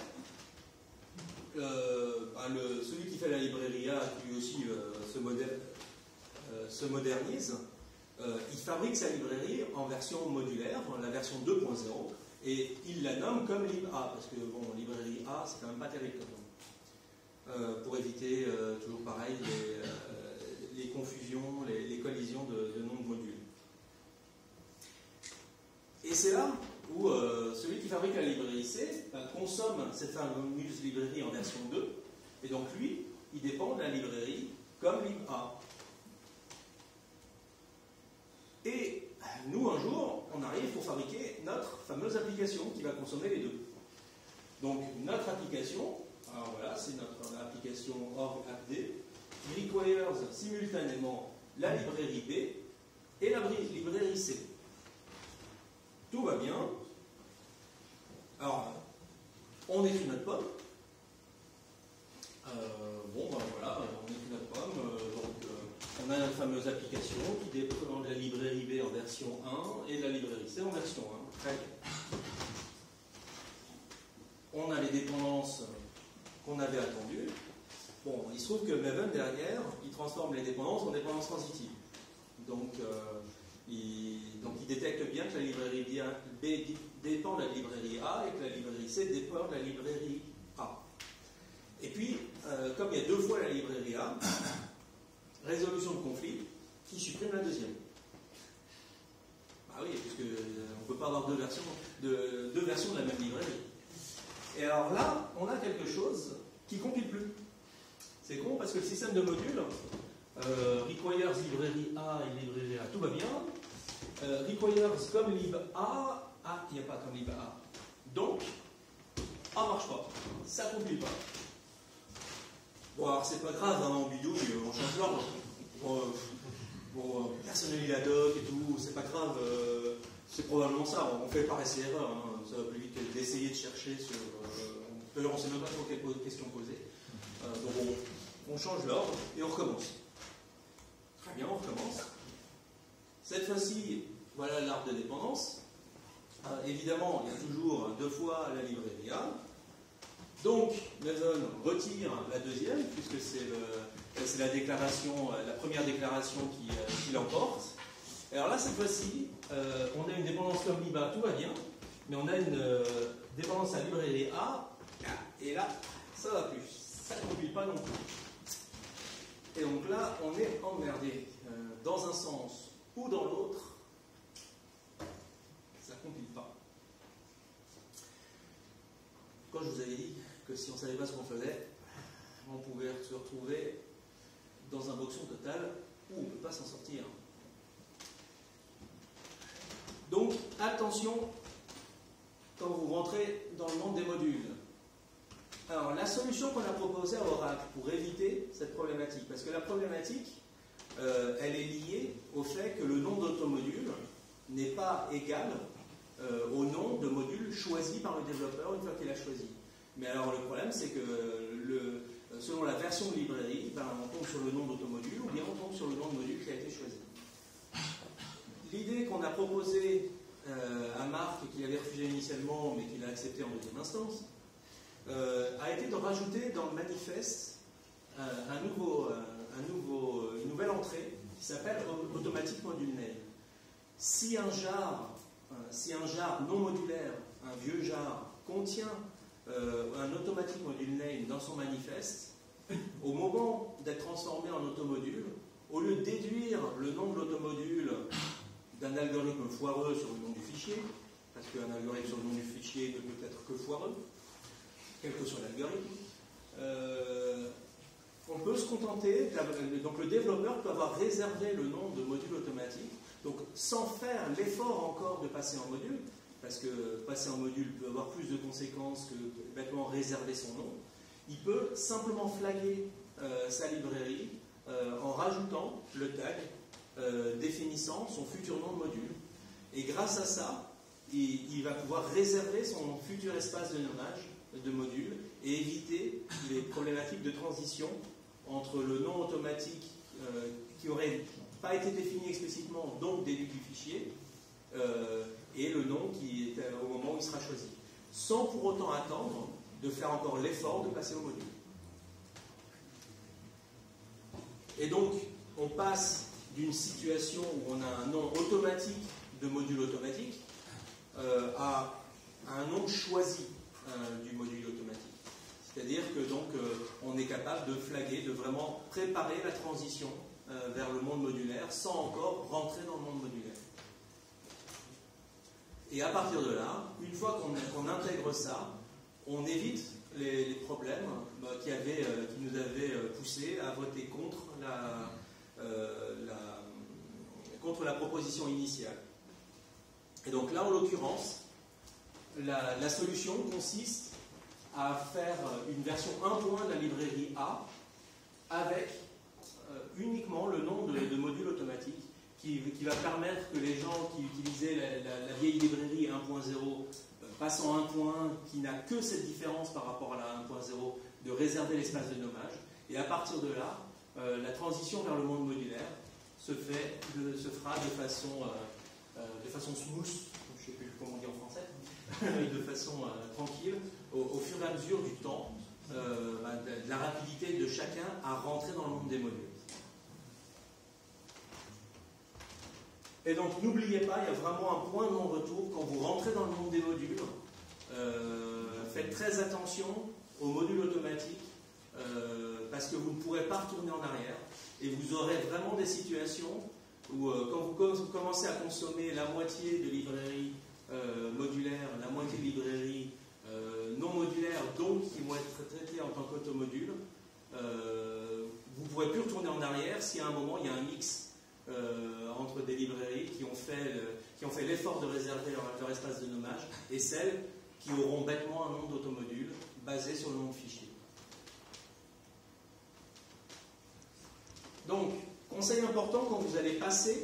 celui qui fait la librairie A, qui lui aussi se modernise, il fabrique sa librairie en version modulaire, la version 2.0, et il la nomme comme lib.a, parce que bon, librairie A, c'est quand même pas terrible comme nom. Pour éviter, toujours pareil, les confusions, les collisions de noms de modules. Et c'est là où celui qui fabrique la librairie C consomme cette fameuse librairie en version 2, et donc lui, il dépend de la librairie comme lib.a. Et nous, un jour, on arrive pour fabriquer notre fameuse application qui va consommer les deux. Donc, notre application, alors voilà, c'est notre application org-appd, qui requires simultanément la librairie B et la librairie C. Tout va bien. Alors, on écrit notre pomme. Voilà, on écrit notre pomme. On a notre fameuse application qui dépend de la librairie B en version 1 et de la librairie C en version 1. Très bien. On a les dépendances qu'on avait attendues. Bon, il se trouve que Maven, derrière, il transforme les dépendances en dépendances transitives. Donc, il détecte bien que la librairie B dépend de la librairie A et que la librairie C dépend de la librairie A. Et puis, comme il y a deux fois la librairie A, résolution de conflit qui supprime la deuxième. Ah oui, puisque on ne peut pas avoir deux versions de la même librairie. Et alors là, on a quelque chose qui ne compile plus. C'est con parce que le système de modules requires librairie A et librairie A, tout va bien. Requires comme lib A, il n'y a pas comme lib A. Donc, A ne marche pas. Ça ne compile pas. Bon, alors c'est pas grave, hein, en bidouille, on change l'ordre. Personne n'a lu la doc et tout, c'est pas grave. C'est probablement ça, on fait par essai-erreur. Hein, ça va plus vite que d'essayer de chercher sur. D'ailleurs, on ne sait même pas sur quelle question poser. Donc on change l'ordre et on recommence. Très bien, on recommence. Cette fois-ci, voilà l'arbre de dépendance. Évidemment, il y a toujours deux fois la librairie A. Donc, Maven retire la deuxième, puisque c'est la déclaration, la première déclaration qui l'emporte. Alors là, cette fois-ci, on a une dépendance comme lib.a, tout va bien, mais on a une dépendance à librairie A, et là, ça va plus. Ça ne compile pas non plus. Et donc là, on est emmerdé. Dans un sens ou dans l'autre, ça ne compile pas. Quand je vous avais dit que si on ne savait pas ce qu'on faisait, on pouvait se retrouver dans un boxon total où on ne peut pas s'en sortir. Donc, attention quand vous rentrez dans le monde des modules. Alors, la solution qu'on a proposée à Oracle pour éviter cette problématique, parce que la problématique, elle est liée au fait que le nom d'automodule n'est pas égal au nom de module choisi par le développeur une fois qu'il a choisi. Mais alors, le problème, c'est que selon la version de librairie, on tombe sur le nom d'automodule ou bien on tombe sur le nom de module qui a été choisi. L'idée qu'on a proposée à Marc, et qu'il avait refusé initialement, mais qu'il a accepté en deuxième instance, a été de rajouter dans le manifeste une nouvelle entrée qui s'appelle Automatic Module Name. Si un jar non modulaire, un vieux jar, contient un Automatic Module Name dans son manifeste, au moment d'être transformé en automodule, au lieu de déduire le nom de l'automodule d'un algorithme foireux sur le nom du fichier, parce qu'un algorithme sur le nom du fichier ne peut être que foireux, quel que soit l'algorithme, on peut se contenter, donc le développeur peut avoir réservé le nom de module automatique, donc sans faire l'effort encore de passer en module, parce que passer en module peut avoir plus de conséquences que bêtement réserver son nom. Il peut simplement flaguer sa librairie en rajoutant le tag définissant son futur nom de module. Et grâce à ça, il va pouvoir réserver son futur espace de nommage de module et éviter les problématiques de transition entre le nom automatique qui n'aurait pas été défini explicitement, donc déduit du fichier, et le nom qui est au moment où il sera choisi, sans pour autant attendre de faire encore l'effort de passer au module. Et donc, on passe d'une situation où on a un nom automatique de module automatique à un nom choisi du module automatique. C'est-à-dire que donc on est capable de flaguer, de vraiment préparer la transition vers le monde modulaire sans encore rentrer dans le monde modulaire. Et à partir de là, une fois qu'on intègre ça, on évite les problèmes qui nous avaient poussé à voter contre la proposition initiale. Et donc là, en l'occurrence, la solution consiste à faire une version 1.1 de la librairie A avec uniquement le nom de module automatique qui va permettre que les gens qui utilisaient la vieille librairie 1.0 passent en 1.1 qui n'a que cette différence par rapport à la 1.0 de réserver l'espace de nommage. Et à partir de là, la transition vers le monde modulaire se fera de façon smooth, je ne sais plus comment on dit en français, de façon tranquille, au fur et à mesure du temps, de la rapidité de chacun à rentrer dans le monde des modules. Et donc n'oubliez pas, il y a vraiment un point de non-retour quand vous rentrez dans le monde des modules. Faites très attention aux modules automatiques parce que vous ne pourrez pas retourner en arrière et vous aurez vraiment des situations où quand vous commencez à consommer la moitié de librairies modulaires, la moitié de librairies non modulaires, donc qui vont être traitées en tant qu'automodule, vous ne pourrez plus retourner en arrière si à un moment il y a un mix entre des librairies qui ont fait l'effort de réserver leur espace de nommage et celles qui auront bêtement un nom d'automodule basé sur le nom de fichier. Donc, conseil important quand vous allez passer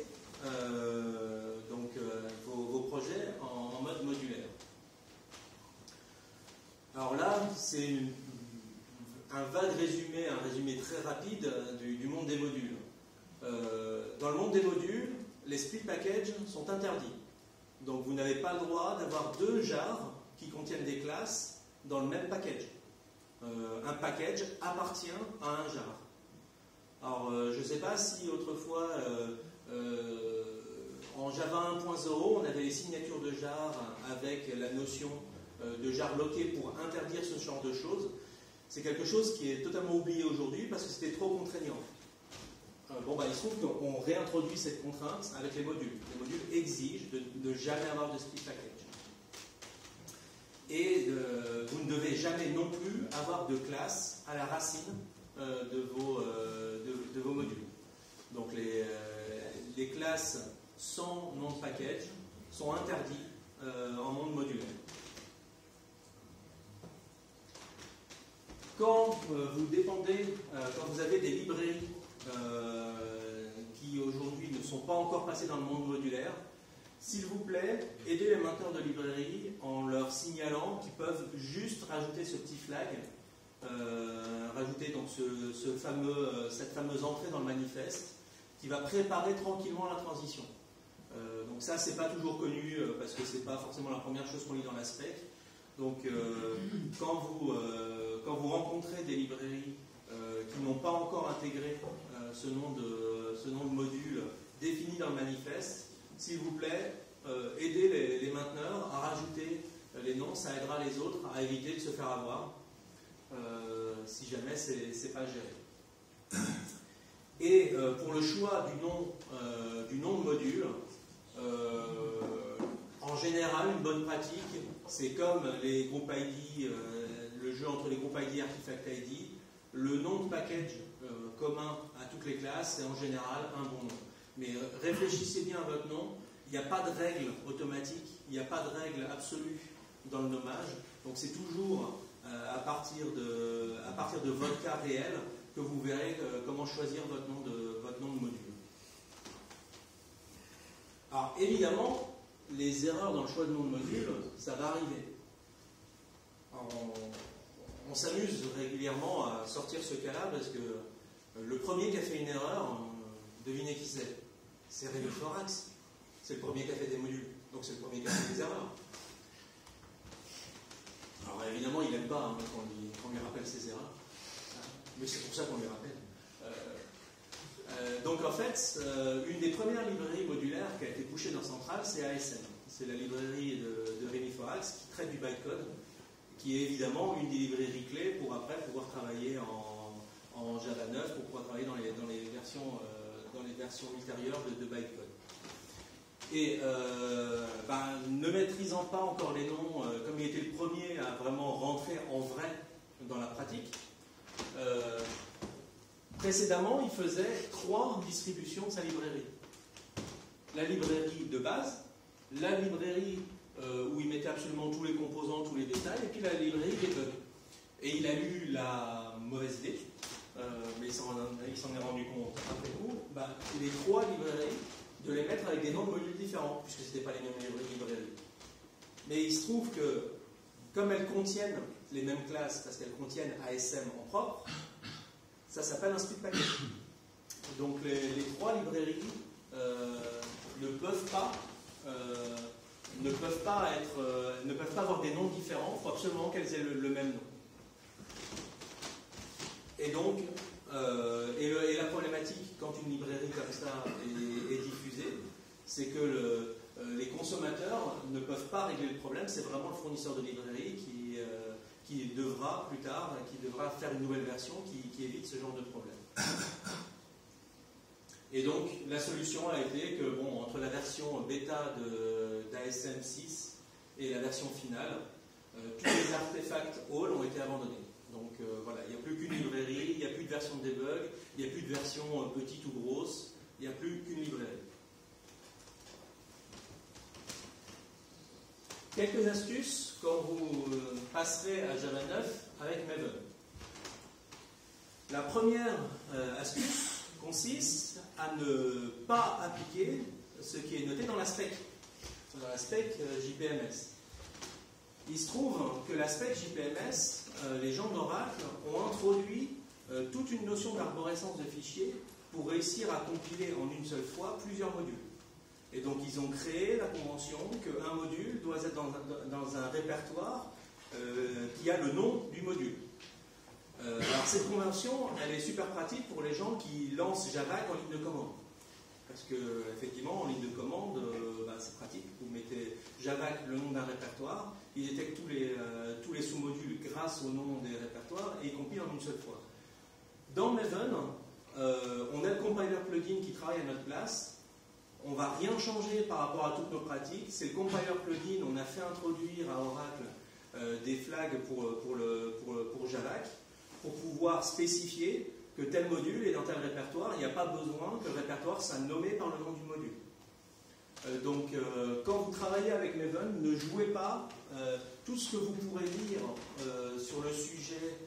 vos projets en mode modulaire. Alors là, c'est un vague résumé, un résumé très rapide du monde des modules. Dans le monde des modules, les split packages sont interdits. Donc vous n'avez pas le droit d'avoir deux jars qui contiennent des classes dans le même package. Un package appartient à un jar. Alors je ne sais pas si autrefois, en Java 1.0, on avait les signatures de jar avec la notion de jar bloqué pour interdire ce genre de choses. C'est quelque chose qui est totalement oublié aujourd'hui parce que c'était trop contraignant. Il se trouve qu'on réintroduit cette contrainte avec les modules. Les modules exigent de ne jamais avoir de split package. Et vous ne devez jamais non plus avoir de classe à la racine de vos modules. Donc les classes sans nom de package sont interdites en monde modulaire. Quand vous avez des librairies qui aujourd'hui ne sont pas encore passées dans le monde modulaire, s'il vous plaît, aidez les mainteneurs de librairies en leur signalant qu'ils peuvent juste rajouter ce petit flag, rajouter donc cette fameuse entrée dans le manifeste qui va préparer tranquillement la transition. Donc ça, c'est pas toujours connu parce que c'est pas forcément la première chose qu'on lit dans la spec. Donc quand vous rencontrez des librairies qui n'ont pas encore intégré ce nom de module défini dans le manifeste, s'il vous plaît, aidez les mainteneurs à rajouter les noms, ça aidera les autres à éviter de se faire avoir si jamais c'est pas géré. Et pour le choix du nom de module, en général, une bonne pratique, c'est comme les groupes ID le jeu entre les groupes ID et Artifact ID, le nom de package commun à toutes les classes, c'est en général un bon nom. Mais réfléchissez bien à votre nom, il n'y a pas de règle automatique, il n'y a pas de règle absolue dans le nommage, donc c'est toujours à partir de votre cas réel que vous verrez comment choisir votre nom de module. Alors évidemment, les erreurs dans le choix de nom de module, ça va arriver. On s'amuse régulièrement à sortir ce cas-là parce que le premier qui a fait une erreur, devinez qui c'est? C'est RemyForax. C'est le premier qui a fait des modules, donc c'est le premier qui a fait des erreurs. Alors évidemment, il n'aime pas qu'on lui rappelle ses erreurs, mais c'est pour ça qu'on lui rappelle. Donc en fait, une des premières librairies modulaires qui a été pushée dans Central, c'est ASM. C'est la librairie de RemyForax qui traite du bytecode, qui est évidemment une des librairies clés pour après pouvoir travailler en Java 9, pour pouvoir travailler dans les versions ultérieures de bytecode. Et ne maîtrisant pas encore les noms, comme il était le premier à vraiment rentrer en vrai dans la pratique, précédemment il faisait 3 distributions de sa librairie. La librairie de base, la librairie où il mettait absolument tous les composants, tous les détails, et puis la librairie debug. Et il a eu la mauvaise idée, mais il s'en est rendu compte après coup, les 3 librairies, de les mettre avec des noms de modules différents, puisque ce n'étaient pas les mêmes librairies. Mais il se trouve que, comme elles contiennent les mêmes classes, parce qu'elles contiennent ASM en propre, ça s'appelle un split package. Donc les 3 librairies ne peuvent pas avoir des noms différents, il faut absolument qu'elles aient le même nom. Et donc, et la problématique quand une librairie comme ça est diffusée, c'est que les consommateurs ne peuvent pas régler le problème, c'est vraiment le fournisseur de librairie qui devra plus tard, faire une nouvelle version qui évite ce genre de problème. Et donc la solution a été que entre la version bêta d'ASM 6 et la version finale, tous les artefacts all ont été abandonnés. Donc voilà, il n'y a plus qu'une librairie, il n'y a plus de version de debug, il n'y a plus de version petite ou grosse, il n'y a plus qu'une librairie. Quelques astuces quand vous passerez à Java 9 avec Maven. La première astuce consiste à ne pas appliquer ce qui est noté dans la spec, JPMS. Il se trouve que la spec JPMS, les gens d'Oracle ont introduit toute une notion d'arborescence de fichiers pour réussir à compiler en une seule fois plusieurs modules. Et donc ils ont créé la convention qu'un module doit être dans un répertoire qui a le nom du module. Alors cette convention, elle est super pratique pour les gens qui lancent Java en ligne de commande. Parce que effectivement, en ligne de commande, c'est pratique. Vous mettez Java, le nom d'un répertoire, il détecte tous les sous-modules grâce au nom des répertoires et il compile en une seule fois. Dans Maven, on a le compiler plugin qui travaille à notre place. On ne va rien changer par rapport à toutes nos pratiques. C'est le compiler plugin, on a fait introduire à Oracle des flags pour Java pour pouvoir spécifier que tel module est dans tel répertoire. Il n'y a pas besoin que le répertoire soit nommé par le nom du module. Donc, quand vous travaillez avec Maven, ne jouez pas tout ce que vous pourrez lire sur le sujet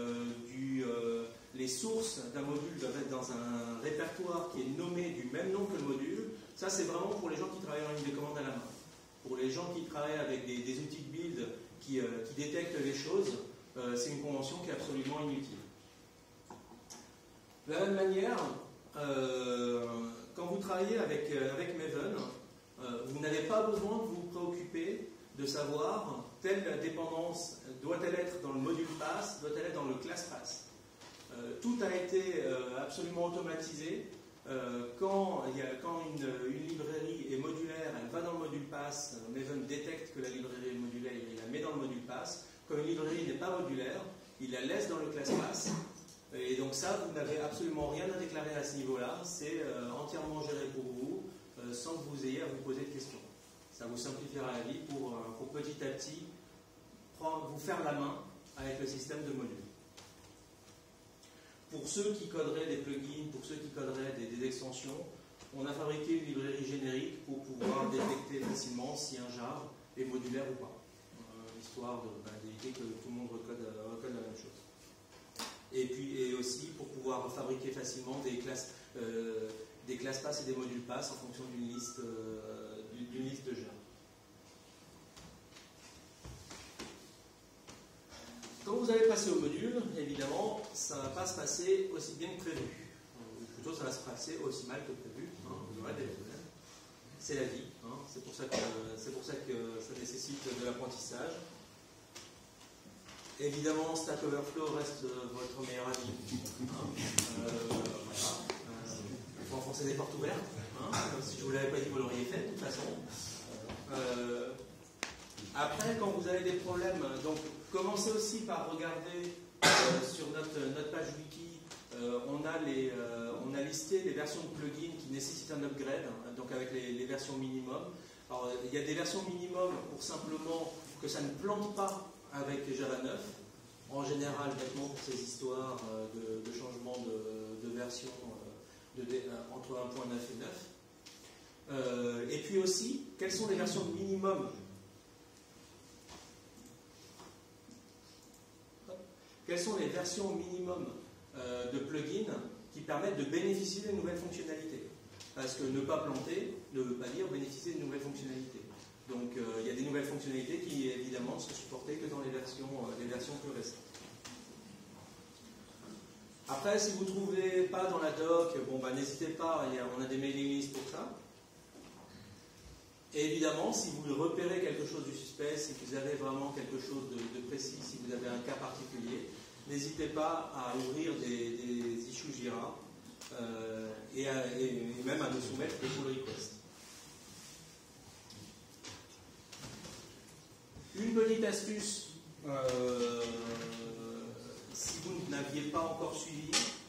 les sources d'un module doivent être dans un répertoire qui est nommé du même nom que le module. Ça, c'est vraiment pour les gens qui travaillent en ligne de commande à la main. Pour les gens qui travaillent avec des outils de build qui détectent les choses, c'est une convention qui est absolument inutile. De la même manière, quand vous travaillez avec Maven, vous n'avez pas besoin de vous préoccuper de savoir telle dépendance doit-elle être dans le module pass, doit-elle être dans le class pass. Tout a été absolument automatisé. Quand une librairie est modulaire, elle va dans le module pass, Maven détecte que la librairie est modulaire, il la met dans le module pass. Quand une librairie n'est pas modulaire, il la laisse dans le class pass. Et donc ça, vous n'avez absolument rien à déclarer à ce niveau-là, c'est entièrement géré pour vous, sans que vous ayez à vous poser de questions. Ça vous simplifiera la vie pour petit à petit vous faire la main avec le système de modules. Pour ceux qui coderaient des plugins, pour ceux qui coderaient des extensions, on a fabriqué une librairie générique pour pouvoir détecter facilement si un jar est modulaire ou pas, histoire d'éviter que tout le monde recode la même chose. Et aussi pour pouvoir fabriquer facilement des classes pass et des modules pass en fonction d'une liste de jars. Quand vous allez passer au module, évidemment, ça ne va pas se passer aussi bien que prévu. Ou plutôt, ça va se passer aussi mal que prévu. Vous aurez des problèmes. C'est la vie. C'est pour ça que ça nécessite de l'apprentissage. Évidemment, Stack Overflow reste votre meilleur ami. Voilà. Il faut enfoncer des portes ouvertes. Si je ne vous l'avais pas dit, vous l'auriez fait de toute façon. Après, quand vous avez des problèmes, donc commencez aussi par regarder sur notre page wiki, on a listé les versions de plugins qui nécessitent un upgrade, donc avec les versions minimum. Alors, il y a des versions minimum pour simplement que ça ne plante pas avec Java 9. En général, bêtement pour ces histoires de changement de version entre 1.9 et 9. Et puis aussi, quelles sont les versions minimum? Quelles sont les versions minimum de plugins qui permettent de bénéficier des nouvelles fonctionnalités? Parce que ne pas planter ne veut pas dire bénéficier de nouvelles fonctionnalités. Donc il y a des nouvelles fonctionnalités qui évidemment ne sont supportées que dans les versions plus récentes. Après, si vous ne trouvez pas dans la doc, n'hésitez pas, on a des mailing lists pour ça. Et évidemment, si vous repérez quelque chose du suspect, si vous avez vraiment quelque chose de précis, si vous avez un cas particulier, n'hésitez pas à ouvrir des issues Jira et même à nous soumettre des pull requests. Une petite astuce, si vous n'aviez pas encore suivi,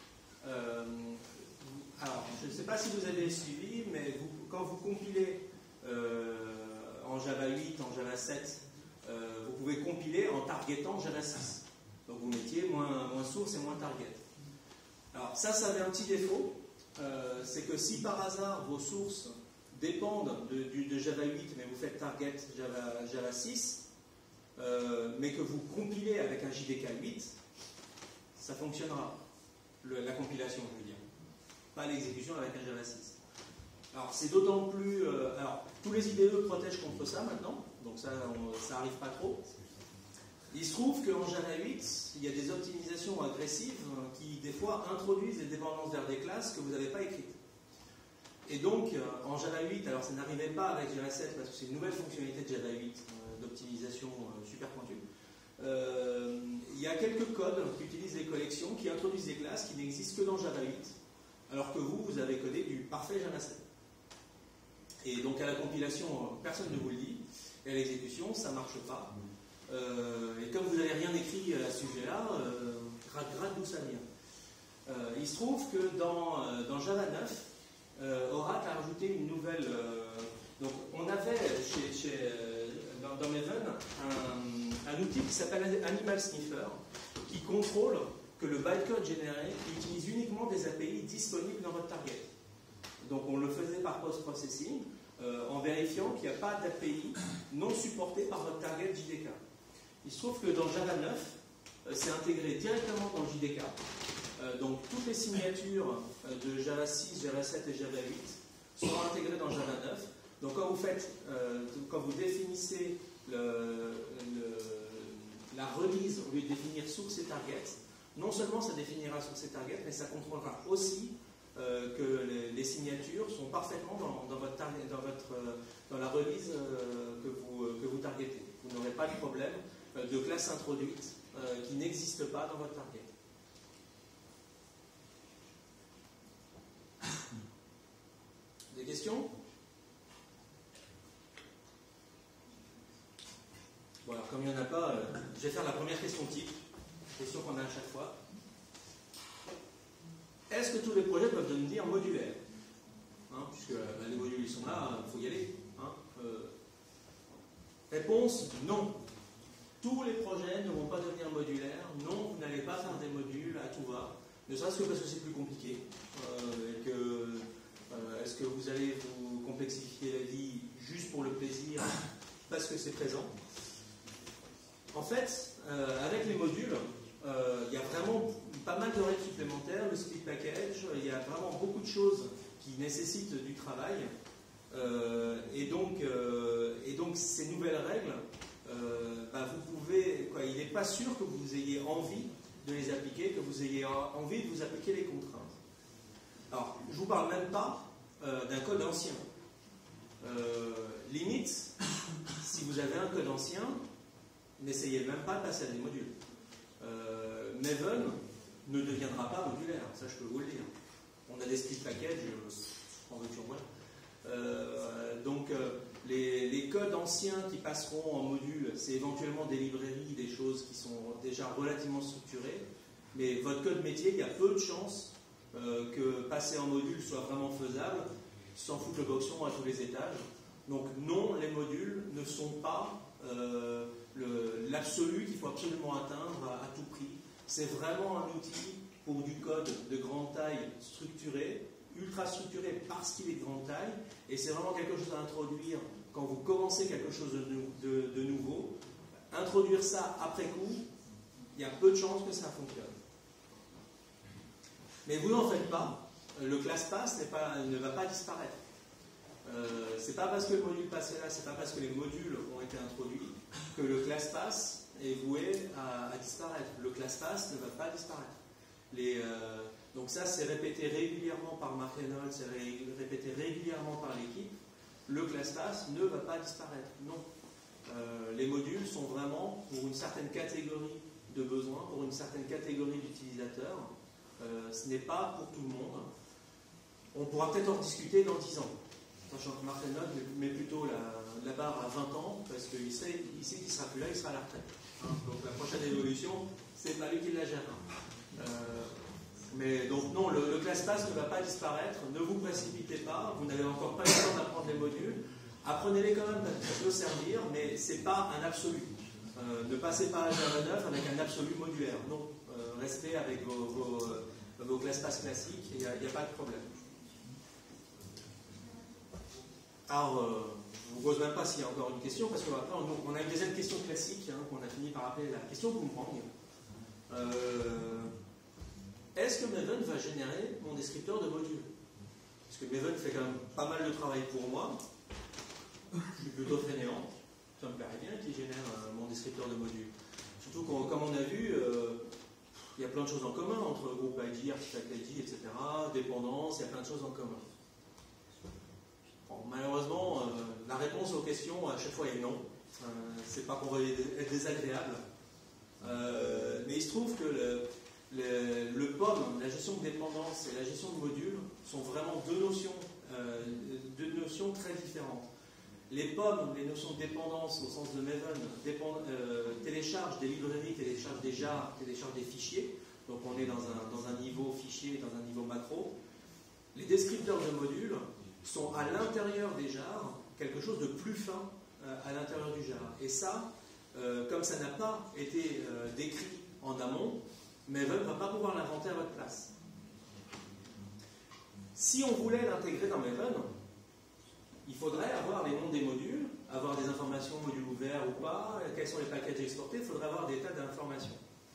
alors je ne sais pas si vous avez suivi, mais quand vous compilez en Java 8, en Java 7, vous pouvez compiler en targetant Java 6. Donc vous mettiez moins source et moins target. Alors ça avait un petit défaut, c'est que si par hasard vos sources dépendent de Java 8, mais vous faites target Java 6, mais que vous compilez avec un JDK 8, ça fonctionnera. La compilation, je veux dire. Pas l'exécution avec un Java 6. Alors c'est d'autant plus... alors tous les IDE protègent contre ça maintenant, donc ça n'arrive pas trop. Il se trouve qu'en Java 8, il y a des optimisations agressives qui des fois introduisent des dépendances vers des classes que vous n'avez pas écrites. Et donc en Java 8, alors ça n'arrivait pas avec Java 7 parce que c'est une nouvelle fonctionnalité de Java 8 d'optimisation super pointue. Il y a quelques codes qui utilisent les collections, qui introduisent des classes qui n'existent que dans Java 8, alors que vous avez codé du parfait Java 7. Et donc à la compilation, personne ne vous le dit, et à l'exécution, ça ne marche pas. Et comme vous n'avez rien écrit à ce sujet-là, gratte d'où ça vient. Il se trouve que dans Java 9, Oracle a rajouté une nouvelle... donc on avait dans Maven un outil qui s'appelle Animal Sniffer, qui contrôle que le bytecode généré utilise uniquement des API disponibles dans votre target. Donc on le faisait par post-processing, en vérifiant qu'il n'y a pas d'API non supportée par votre target JDK. Il se trouve que dans Java 9, c'est intégré directement dans JDK. Donc toutes les signatures de Java 6, Java 7 et Java 8 sont intégrées dans Java 9. Donc quand vous définissez la release au lieu de définir source et target, non seulement ça définira source et target, mais ça contrôlera aussi que les signatures sont parfaitement dans la release que vous targetez. Vous n'aurez pas de problème de classe introduite qui n'existe pas dans votre target. Des questions? Bon, alors comme il n'y en a pas, je vais faire la première question type, question qu'on a à chaque fois. Est-ce que tous les projets peuvent devenir modulaires? Puisque les modules ils sont là, il faut y aller. Réponse, non. tous les projets ne vont pas devenir modulaires. Non, vous n'allez pas faire des modules à tout va, ne serait-ce que parce que c'est plus compliqué. Est-ce que vous allez vous complexifier la vie juste pour le plaisir, parce que c'est présent? En fait, avec les modules, il y a vraiment pas mal de règles supplémentaires, le split package, il y a vraiment beaucoup de choses qui nécessitent du travail. Et donc, ces nouvelles règles, vous pouvez, il n'est pas sûr que vous ayez envie de les appliquer, que vous ayez envie de vous appliquer les contraintes. Alors, je ne vous parle même pas d'un code ancien. Limite, si vous avez un code ancien, n'essayez même pas de passer à des modules. Maven ne deviendra pas modulaire, ça je peux vous le dire. On a des split packages, en veux-tu, en voilà. Les codes anciens qui passeront en module, c'est éventuellement des librairies, des choses qui sont déjà relativement structurées, mais votre code métier, il y a peu de chances que passer en module soit vraiment faisable, sans foutre le boxon à tous les étages. Donc non, les modules ne sont pas l'absolu qu'il faut absolument atteindre à tout prix. C'est vraiment un outil pour du code de grande taille structuré, ultra structuré parce qu'il est de grande taille, et c'est vraiment quelque chose à introduire quand vous commencez quelque chose de nouveau. Introduire ça après coup, il y a peu de chances que ça fonctionne. Mais vous n'en faites pas, le ClassPass ne va pas disparaître. C'est pas parce que le module passe là, c'est pas parce que les modules ont été introduits que le ClassPass est voué à disparaître. Le ClassPass ne va pas disparaître. Donc ça, c'est répété régulièrement par Mark Reynolds, c'est répété régulièrement par l'équipe. Le ClassPass ne va pas disparaître. Non. Les modules sont vraiment pour une certaine catégorie de besoins, pour une certaine catégorie d'utilisateurs. Ce n'est pas pour tout le monde. On pourra peut-être en discuter dans 10 ans. Sachant que Mark Reynolds met plutôt la barre à 20 ans, parce qu'il sait qu'il ne sera plus là, il sera à la retraite. Donc la prochaine évolution, c'est pas lui qui la gère. Mais donc non, le ClassPass ne va pas disparaître, ne vous précipitez pas, vous n'avez encore pas eu le temps d'apprendre les modules, apprenez-les quand même parce que ça peut servir, mais ce n'est pas un absolu. Ne passez pas à Java 9 avec un absolu modulaire, non. Restez avec vos ClassPass classiques, il n'y a pas de problème. Alors, je ne vous pose même pas s'il y a encore une question, parce qu'après on a une deuxième question classique qu'on a fini par appeler la question boomerang. Est-ce que Maven va générer mon descripteur de module? Parce que Maven fait quand même pas mal de travail pour moi. Je suis plutôt fainéant. Ça me paraît bien qu'il génère mon descripteur de module. Surtout comme on a vu, il y a plein de choses en commun entre groupe ID, artifact ID, etc. Dépendance, il y a plein de choses en commun. Bon, malheureusement, la réponse aux questions à chaque fois est non. C'est pas qu'on va être désagréable. Mais il se trouve que le POM, la gestion de dépendance et la gestion de modules sont vraiment deux notions très différentes. Les POM, les notions de dépendance au sens de Maven, téléchargent des librairies, téléchargent des jars, téléchargent des fichiers. Donc on est dans un niveau fichier, dans un niveau macro. Les descripteurs de modules sont à l'intérieur des jars quelque chose de plus fin à l'intérieur du jar. Et ça, comme ça n'a pas été décrit en amont, Maven ne va pas pouvoir l'inventer à votre place. Si on voulait l'intégrer dans Maven, il faudrait avoir les noms des modules, avoir des informations modules ouverts ou pas, quels sont les packages exportés, il faudrait avoir des tas d'informations.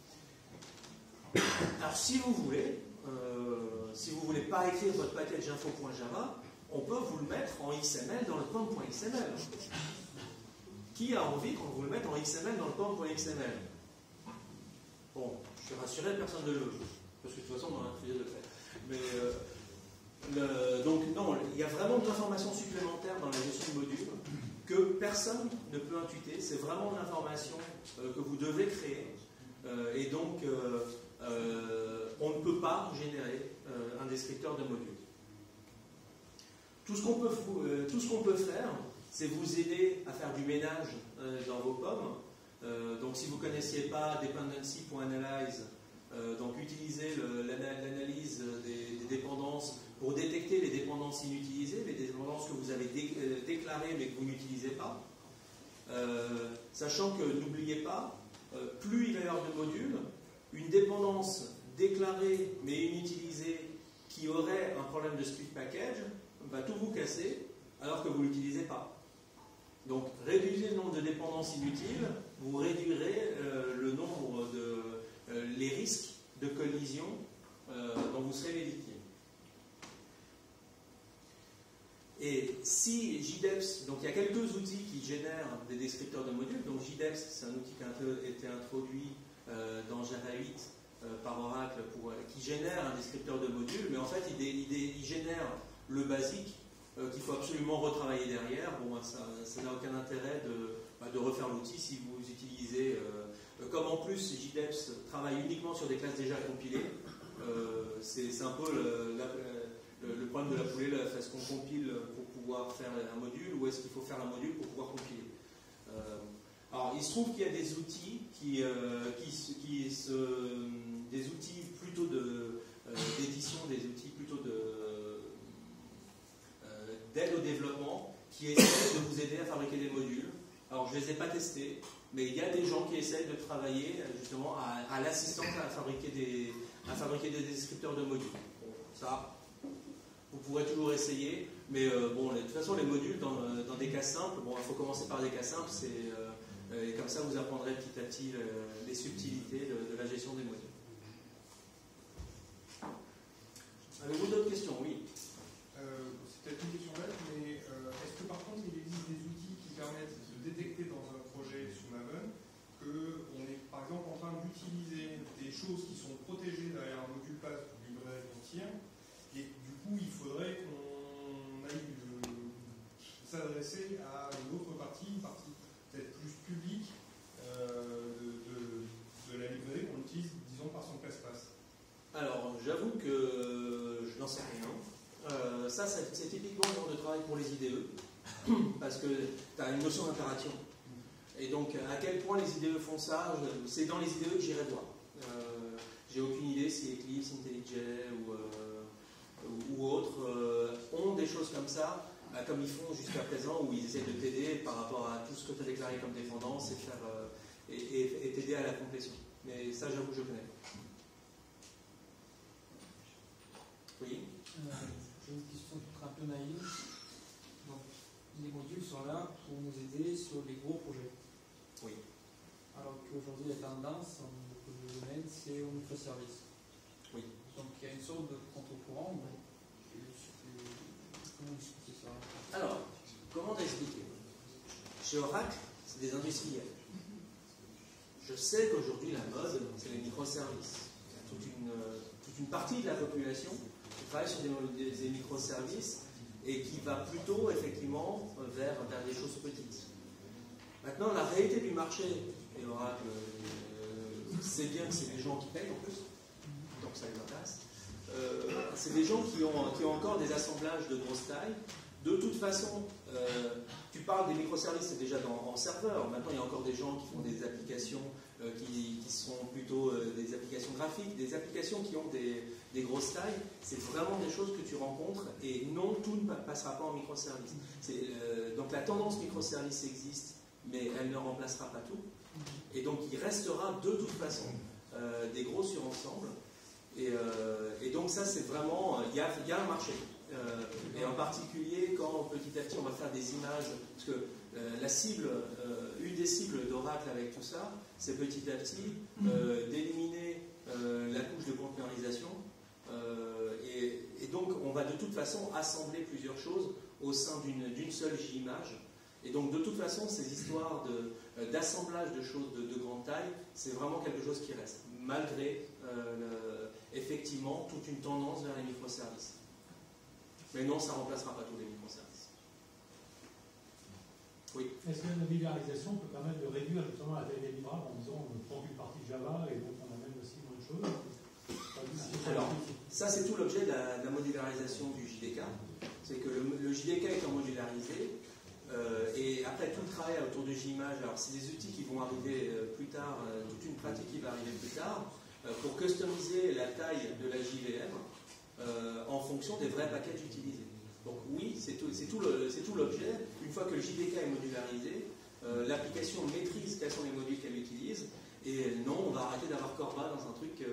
Alors si vous voulez pas écrire votre package info.java, on peut vous le mettre en XML dans le pom.xml. Qui a envie qu'on vous le mette en XML dans le pom.xml? Bon, je suis rassuré, personne ne le veut. Parce que de toute façon, on a refusé de le faire. Mais, donc, non, il y a vraiment de l'information supplémentaire dans la gestion de modules que personne ne peut intuiter. C'est vraiment de l'information que vous devez créer. Et donc, on ne peut pas générer un descripteur de modules. Tout ce qu'on peut faire, c'est vous aider à faire du ménage dans vos POM. Donc si vous ne connaissiez pas dependency.analyze, donc utilisez l'analyse des dépendances pour détecter les dépendances inutilisées, les dépendances que vous avez déclarées mais que vous n'utilisez pas. sachant que, n'oubliez pas, plus il va y avoir de modules, une dépendance déclarée mais inutilisée qui aurait un problème de split package va tout vous casser alors que vous ne l'utilisez pas. Donc réduisez le nombre de dépendances inutiles, vous réduirez le nombre de les risques de collision dont vous serez les victimes. Et si JDEPS, donc il y a quelques outils qui génèrent des descripteurs de modules, donc JDEPS c'est un outil qui a été introduit dans Java 8 par Oracle qui génère un descripteur de modules, mais en fait il génère le basique qu'il faut absolument retravailler derrière. Bon, ça n'a aucun intérêt de refaire l'outil si vous utilisez, comme en plus JDEPS travaille uniquement sur des classes déjà compilées, c'est un peu le problème de la poule et l'œuf. Est-ce qu'on compile pour pouvoir faire un module ou est-ce qu'il faut faire un module pour pouvoir compiler? Alors, il se trouve qu'il y a des outils des outils plutôt d'édition, des outils plutôt d'aide au développement qui essaient de vous aider à fabriquer des modules. Alors, je ne les ai pas testés, mais il y a des gens qui essaient de travailler justement à l'assistance à fabriquer des descripteurs de modules. Bon, ça, vous pourrez toujours essayer, mais bon, de toute façon, les modules, dans des cas simples, bon, il faut commencer par des cas simples, et comme ça, vous apprendrez petit à petit les subtilités de la gestion des modules. Avez-vous d'autres questions? Oui. C'est peut-être une question bête, mais est-ce que par contre, il existe des outils qui permettent de détecter dans un projet sous Maven qu'on est par exemple en train d'utiliser des choses qui sont protégées derrière un module pass ou librairie entière, et du coup, il faudrait qu'on aille s'adresser à une autre partie, peut-être plus publique de la librairie qu'on utilise, disons, par son classe-pass. Alors, j'avoue que je n'en sais rien. Ça, c'est typiquement le genre de travail pour les IDE, parce que tu as une notion d'impération. Et donc, à quel point les IDE font ça, c'est dans les IDE que j'irai voir. J'ai aucune idée si Eclipse, IntelliJ ou autres ont des choses comme ça, comme ils font jusqu'à présent, où ils essaient de t'aider par rapport à tout ce que tu as déclaré comme dépendance et t'aider à la complétion. Mais ça, j'avoue, je connais. Oui. J'ai une question peut-être un peu naïve. Donc, les modules sont là pour nous aider sur les gros projets. Oui. Alors qu'aujourd'hui, la tendance, en beaucoup de domaines, c'est au microservice. Oui. Donc, il y a une sorte de contre-courant. Comment expliquer ça? Alors, comment t'expliquer? Chez Oracle, c'est des industriels. Je sais qu'aujourd'hui, la mode, c'est les microservices. Il y a toute une partie de la population qui travaille sur des microservices et qui va plutôt, effectivement, vers des choses petites. Maintenant, la réalité du marché, et Oracle sait bien que c'est des gens qui payent en plus, donc ça les intéresse. C'est des gens qui ont encore des assemblages de grosse taille. De toute façon, tu parles des microservices, c'est déjà en serveur. Maintenant, il y a encore des gens qui font des applications qui sont plutôt des applications graphiques, des applications qui ont des grosses tailles. C'est vraiment des choses que tu rencontres. Et non, tout ne passera pas en microservice. Donc la tendance microservice existe, mais elle ne remplacera pas tout. Et donc il restera de toute façon des gros surensembles. Et donc ça, c'est vraiment... Il y a un marché. Et en particulier quand petit à petit on va faire des images, parce que la cible, une des cibles d'Oracle avec tout ça, c'est petit à petit d'éliminer la couche de conteneurisation. Et donc on va de toute façon assembler plusieurs choses au sein d'une seule J-image. Et donc de toute façon ces histoires d'assemblage de choses de grande taille, c'est vraiment quelque chose qui reste, malgré effectivement toute une tendance vers les microservices. Mais non, ça ne remplacera pas tous les microservices. Oui. Est-ce que la modularisation peut permettre de réduire justement la taille des livrables en disant on prend une partie Java et donc on amène aussi moins de choses? Alors, ça c'est tout l'objet de la modularisation du JDK. C'est que le JDK étant modularisé, et après tout le travail autour du JImage, alors c'est des outils qui vont arriver plus tard, toute une pratique qui va arriver plus tard, pour customiser la taille de la JVM, en fonction des vrais packages utilisés. Donc oui, c'est tout l'objet. Une fois que le JDK est modularisé, l'application maîtrise quels sont les modules qu'elle utilise, et non, on va arrêter d'avoir Corba dans un truc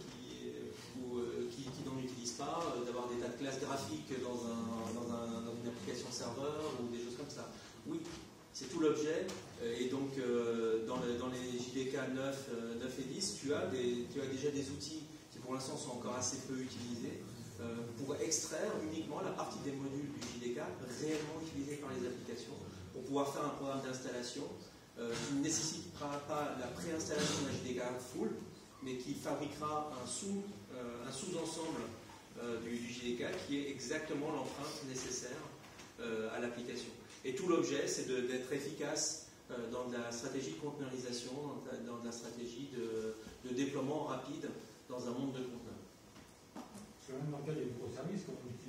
qui n'en utilise pas, d'avoir des tas de classes graphiques dans une application serveur ou des choses comme ça. Oui, c'est tout l'objet, et donc dans les JDK 9 et 10, tu as déjà des outils qui pour l'instant sont encore assez peu utilisés pour extraire uniquement la partie des modules du JDK réellement utilisés par les applications, pour pouvoir faire un programme d'installation qui ne nécessitera pas la préinstallation d'un JDK full, mais qui fabriquera un sous-ensemble du JDK qui est exactement l'empreinte nécessaire à l'application. Et tout l'objet, c'est d'être efficace dans de la stratégie de conteneurisation, dans de la stratégie de déploiement rapide dans un monde de conteneurs. Parce que même dans le cas des microservices, comme on